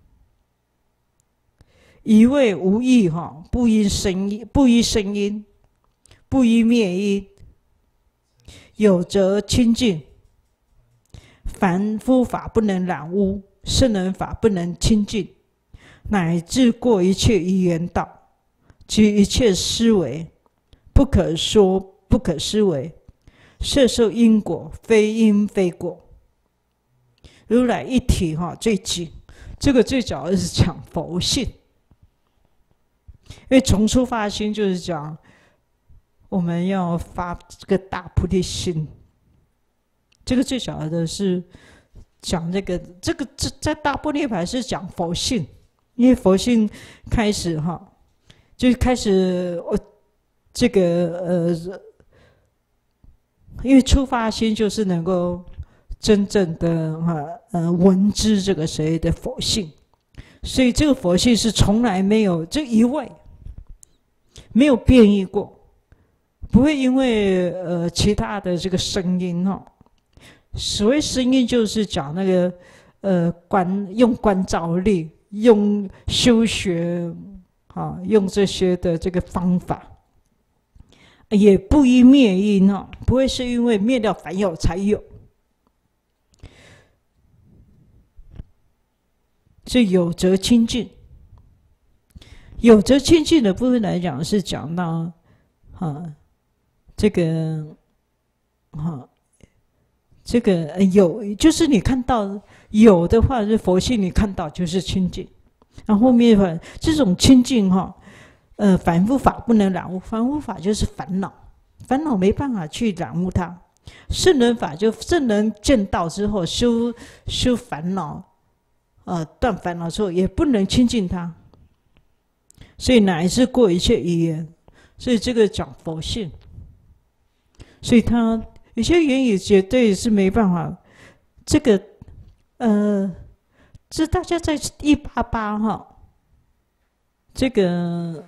一味无益哈，不依声音，不依声音，不依灭音，有则清净。凡夫法不能染污，圣人法不能清净。乃至过一切语言道，及一切思维，不可说不可思维，摄受因果，非因非果。如来一体哈最紧，这个最早是讲佛性，因为从初发心就是讲我们要发这个大菩提心，这个最早的是讲这个这个在大般涅槃是讲佛性。因为佛性开始哈，就开始我这个呃，因为初发心就是能够真正的哈呃闻知这个谁的佛性，所以这个佛性是从来没有这一位没有变异过， 不会因为呃其他的这个声音哈。所谓声音，就是讲那个呃观用观照力，用修学啊，用这些的这个方法，也不依灭因哈，不会是因为灭掉烦恼才有。是有则清净，有则清净的部分来讲，是讲到啊这个啊这个有，就是你看到有的话是佛性，你看到就是清净。然后后面反这种清净哈，呃，反复法不能染污，反复法就是烦恼，烦恼没办法去染污它。圣人法就圣人见到之后修修烦恼。呃，断烦恼之后也不能亲近他，所以乃是过一切语言，所以这个讲佛性，所以他有些言语绝对是没办法。这个呃，这大家在一八八哈，这个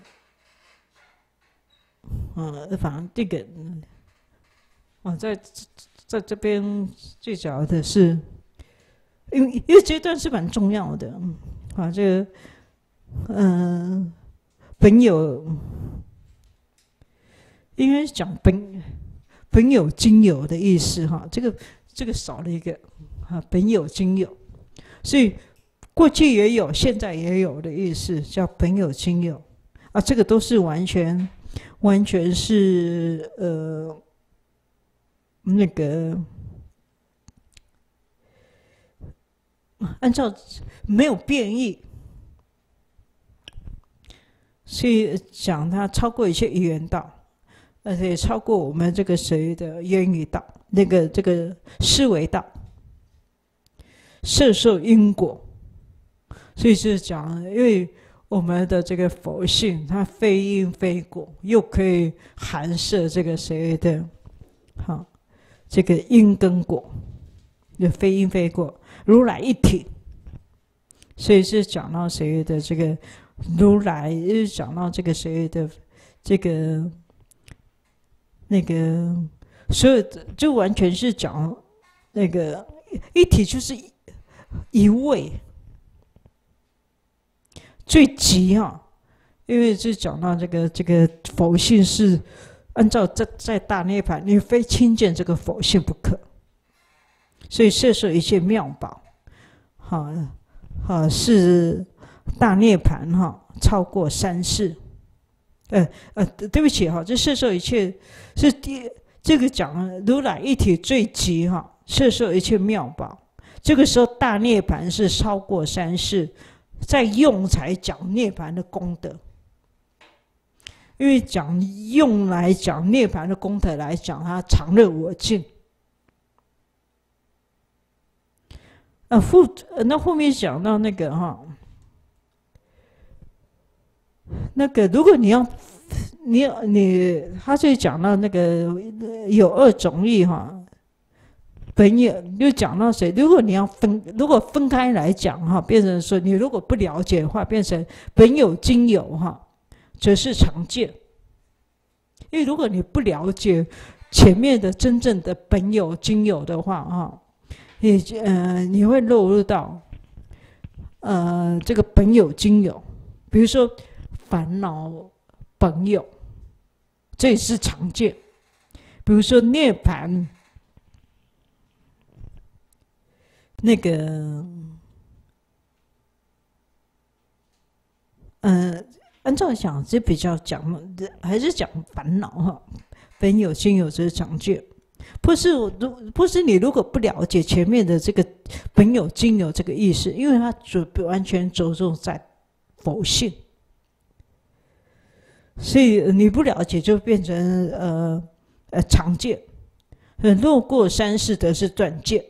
呃，反正这个啊，在在这边最主要的是。因为因为这段是蛮重要的，啊，这个，嗯、呃，本有，因为讲本本有经有的意思哈，这个这个少了一个啊，本有经有，所以过去也有，现在也有的意思叫本有经有啊，这个都是完全完全是呃那个。按照没有变异，所以讲它超过一切语言道，而且超过我们这个谁的言语道，那个这个思维道，摄受因果。所以是讲，因为我们的这个佛性，它非因非果，又可以含摄这个谁的，好，这个因跟果，就非因非果。如来一体，所以是讲到谁的这个如来，是讲到这个谁的这个那个，所有的就完全是讲那个一体，就是一位最极哈、啊，因为是讲到这个这个佛性是按照在在大涅槃，你非亲见这个佛性不可。所以摄受一切妙宝，哈，哈是大涅槃哈，超过三世。呃呃，对不起哈，这摄受一切是第这个讲如来一体最极哈，摄受一切妙宝。这个时候大涅槃是超过三世，再用才讲涅槃的功德。因为讲用来讲涅槃的功德来讲，它常乐我净。啊，后那后面讲到那个哈，那个如果你要你你，他就讲到那个有二种义哈，本有就讲到谁？如果你要分，如果分开来讲哈，变成说你如果不了解的话，变成本有经有哈，则是常见。因为如果你不了解前面的真正的本有经有的话哈。你呃，你会落入到呃这个本有经有，比如说烦恼本有，这也是常见。比如说涅槃，那个呃，按照讲这比较讲，还是讲烦恼哈，本有经有这是常见。不是，不是你如果不了解前面的这个本有经有这个意思，因为它主完全着重在佛性，所以你不了解就变成呃呃常见，若过三世得是断见。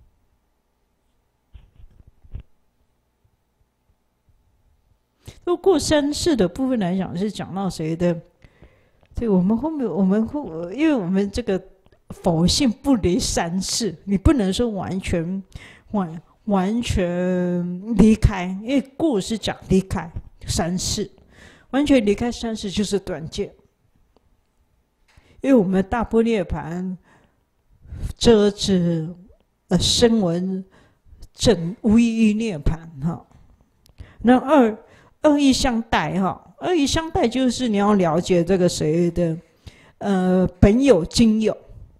若过三世的部分来讲，是讲到谁的？这我们后面我们后，因为我们这个。佛性不离三世，你不能说完全完完全离开，因为过是讲离开三世，完全离开三世就是断见。 因为我们大波涅盘遮止呃声闻正无意义涅盘哈。那二二义相待哈，二义相待就是你要了解这个谁的呃本有经有，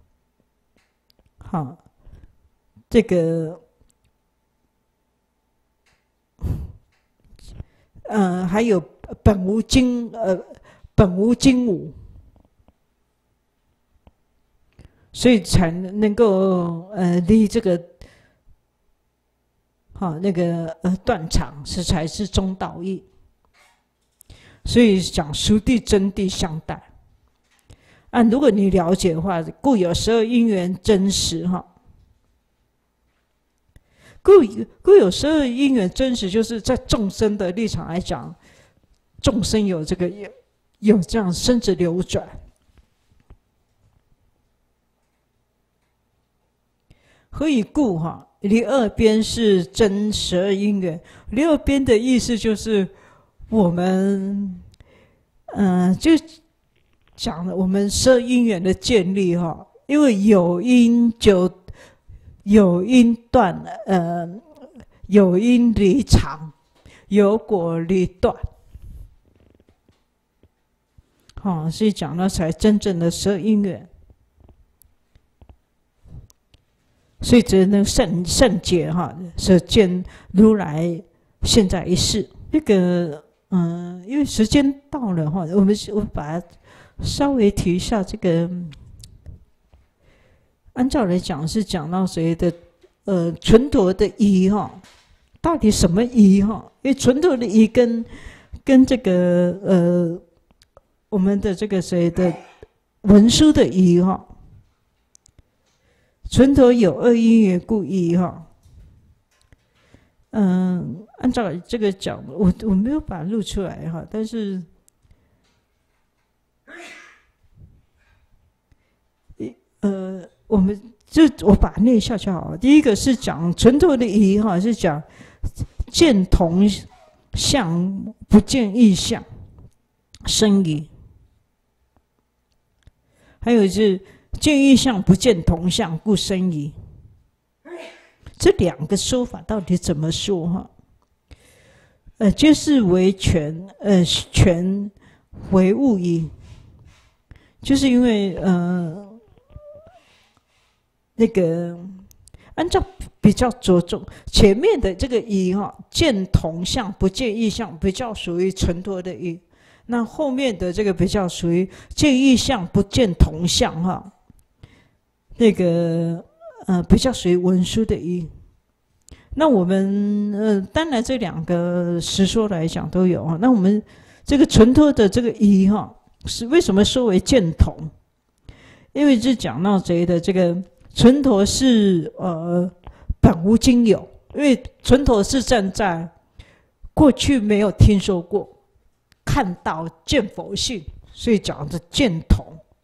好，这个呃还有本无经呃本无经无。所以才能够呃离这个好、哦、那个呃断肠是才是中道义。所以讲熟谛真谛相待啊，如果你了解的话，故有十二因缘真实哈。故故有十二因缘真实，就是在众生的立场来讲，众生有这个有有这样生死流转。何以故哈？离二边是真十二因缘。离二边的意思就是我们，嗯、呃，就讲了我们十二因缘的建立哈。因为有因就有因断，呃，有因离常，有果离断。好、哦，所以讲到才真正的十二因缘。所以只能圣圣解哈，是见如来现在一世。这个嗯，因为时间到了哈，我们我把它稍微提一下。这个按照来讲是讲到谁的呃纯陀的仪哈，到底什么仪哈？因为纯陀的仪跟跟这个呃我们的这个谁的文殊的仪哈。纯陀有二因缘故仪哈，嗯，按照这个讲，我我没有把它录出来哈，但是，呃，我们就我把它念一下就好了。第一个是讲纯陀的仪哈，是讲见同相不见异相生疑，还有是。见异相不见同相，故生疑。这两个说法到底怎么说？哈，呃，皆是为权，呃，权为物疑，就是因为呃，那个按照比较着重前面的这个疑哈，见同相不见异相，比较属于纯陀的疑。那后面的这个比较属于见异相不见同相哈。那个呃比较属于文殊的仪。那我们呃当然这两个实说来讲都有啊。那我们这个纯陀的这个仪哈，是为什么说为见同？因为是讲到谁的这个纯陀是呃本无经有，因为纯陀是站在过去没有听说过，看到见佛性，所以讲的见同。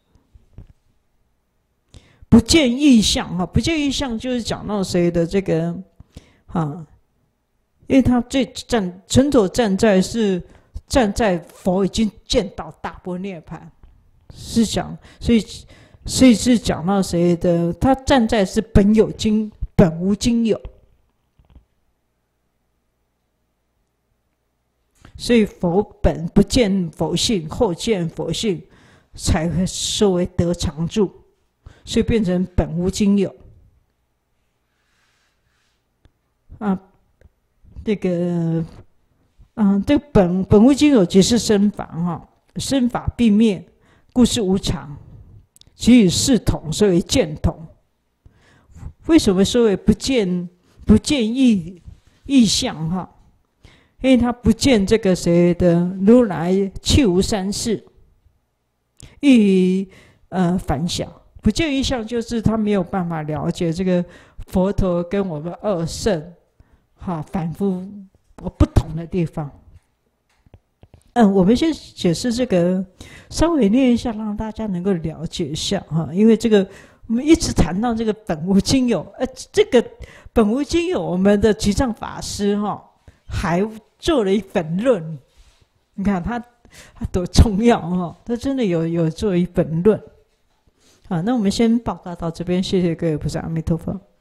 不见异相哈，不见异相就是讲到谁的这个啊，因为他最站纯陀站在是站在佛已经见到大般涅槃，是讲，所以所以是讲到谁的？他站在是本有经本无经有，所以佛本不见佛性，后见佛性，才会说为得常住。所以变成本无经有啊，这个嗯，这个本本无经有即是生法哈，生法必灭，故是无常，即与视同，所以见同。为什么说为不见不见异异相哈？因为他不见这个谁的如来气无三世，亦呃反晓。不见异相就是他没有办法了解这个佛陀跟我们二圣哈反复不同的地方。嗯，我们先解释这个，稍微念一下，让大家能够了解一下哈。因为这个我们一直谈到这个本无经有，呃，这个本无经有，我们的吉藏法师哈还做了一本论，你看他他多重要哈，他真的有有做一本论。 好，那我们先报告到这边，谢谢各位菩萨，阿弥陀佛。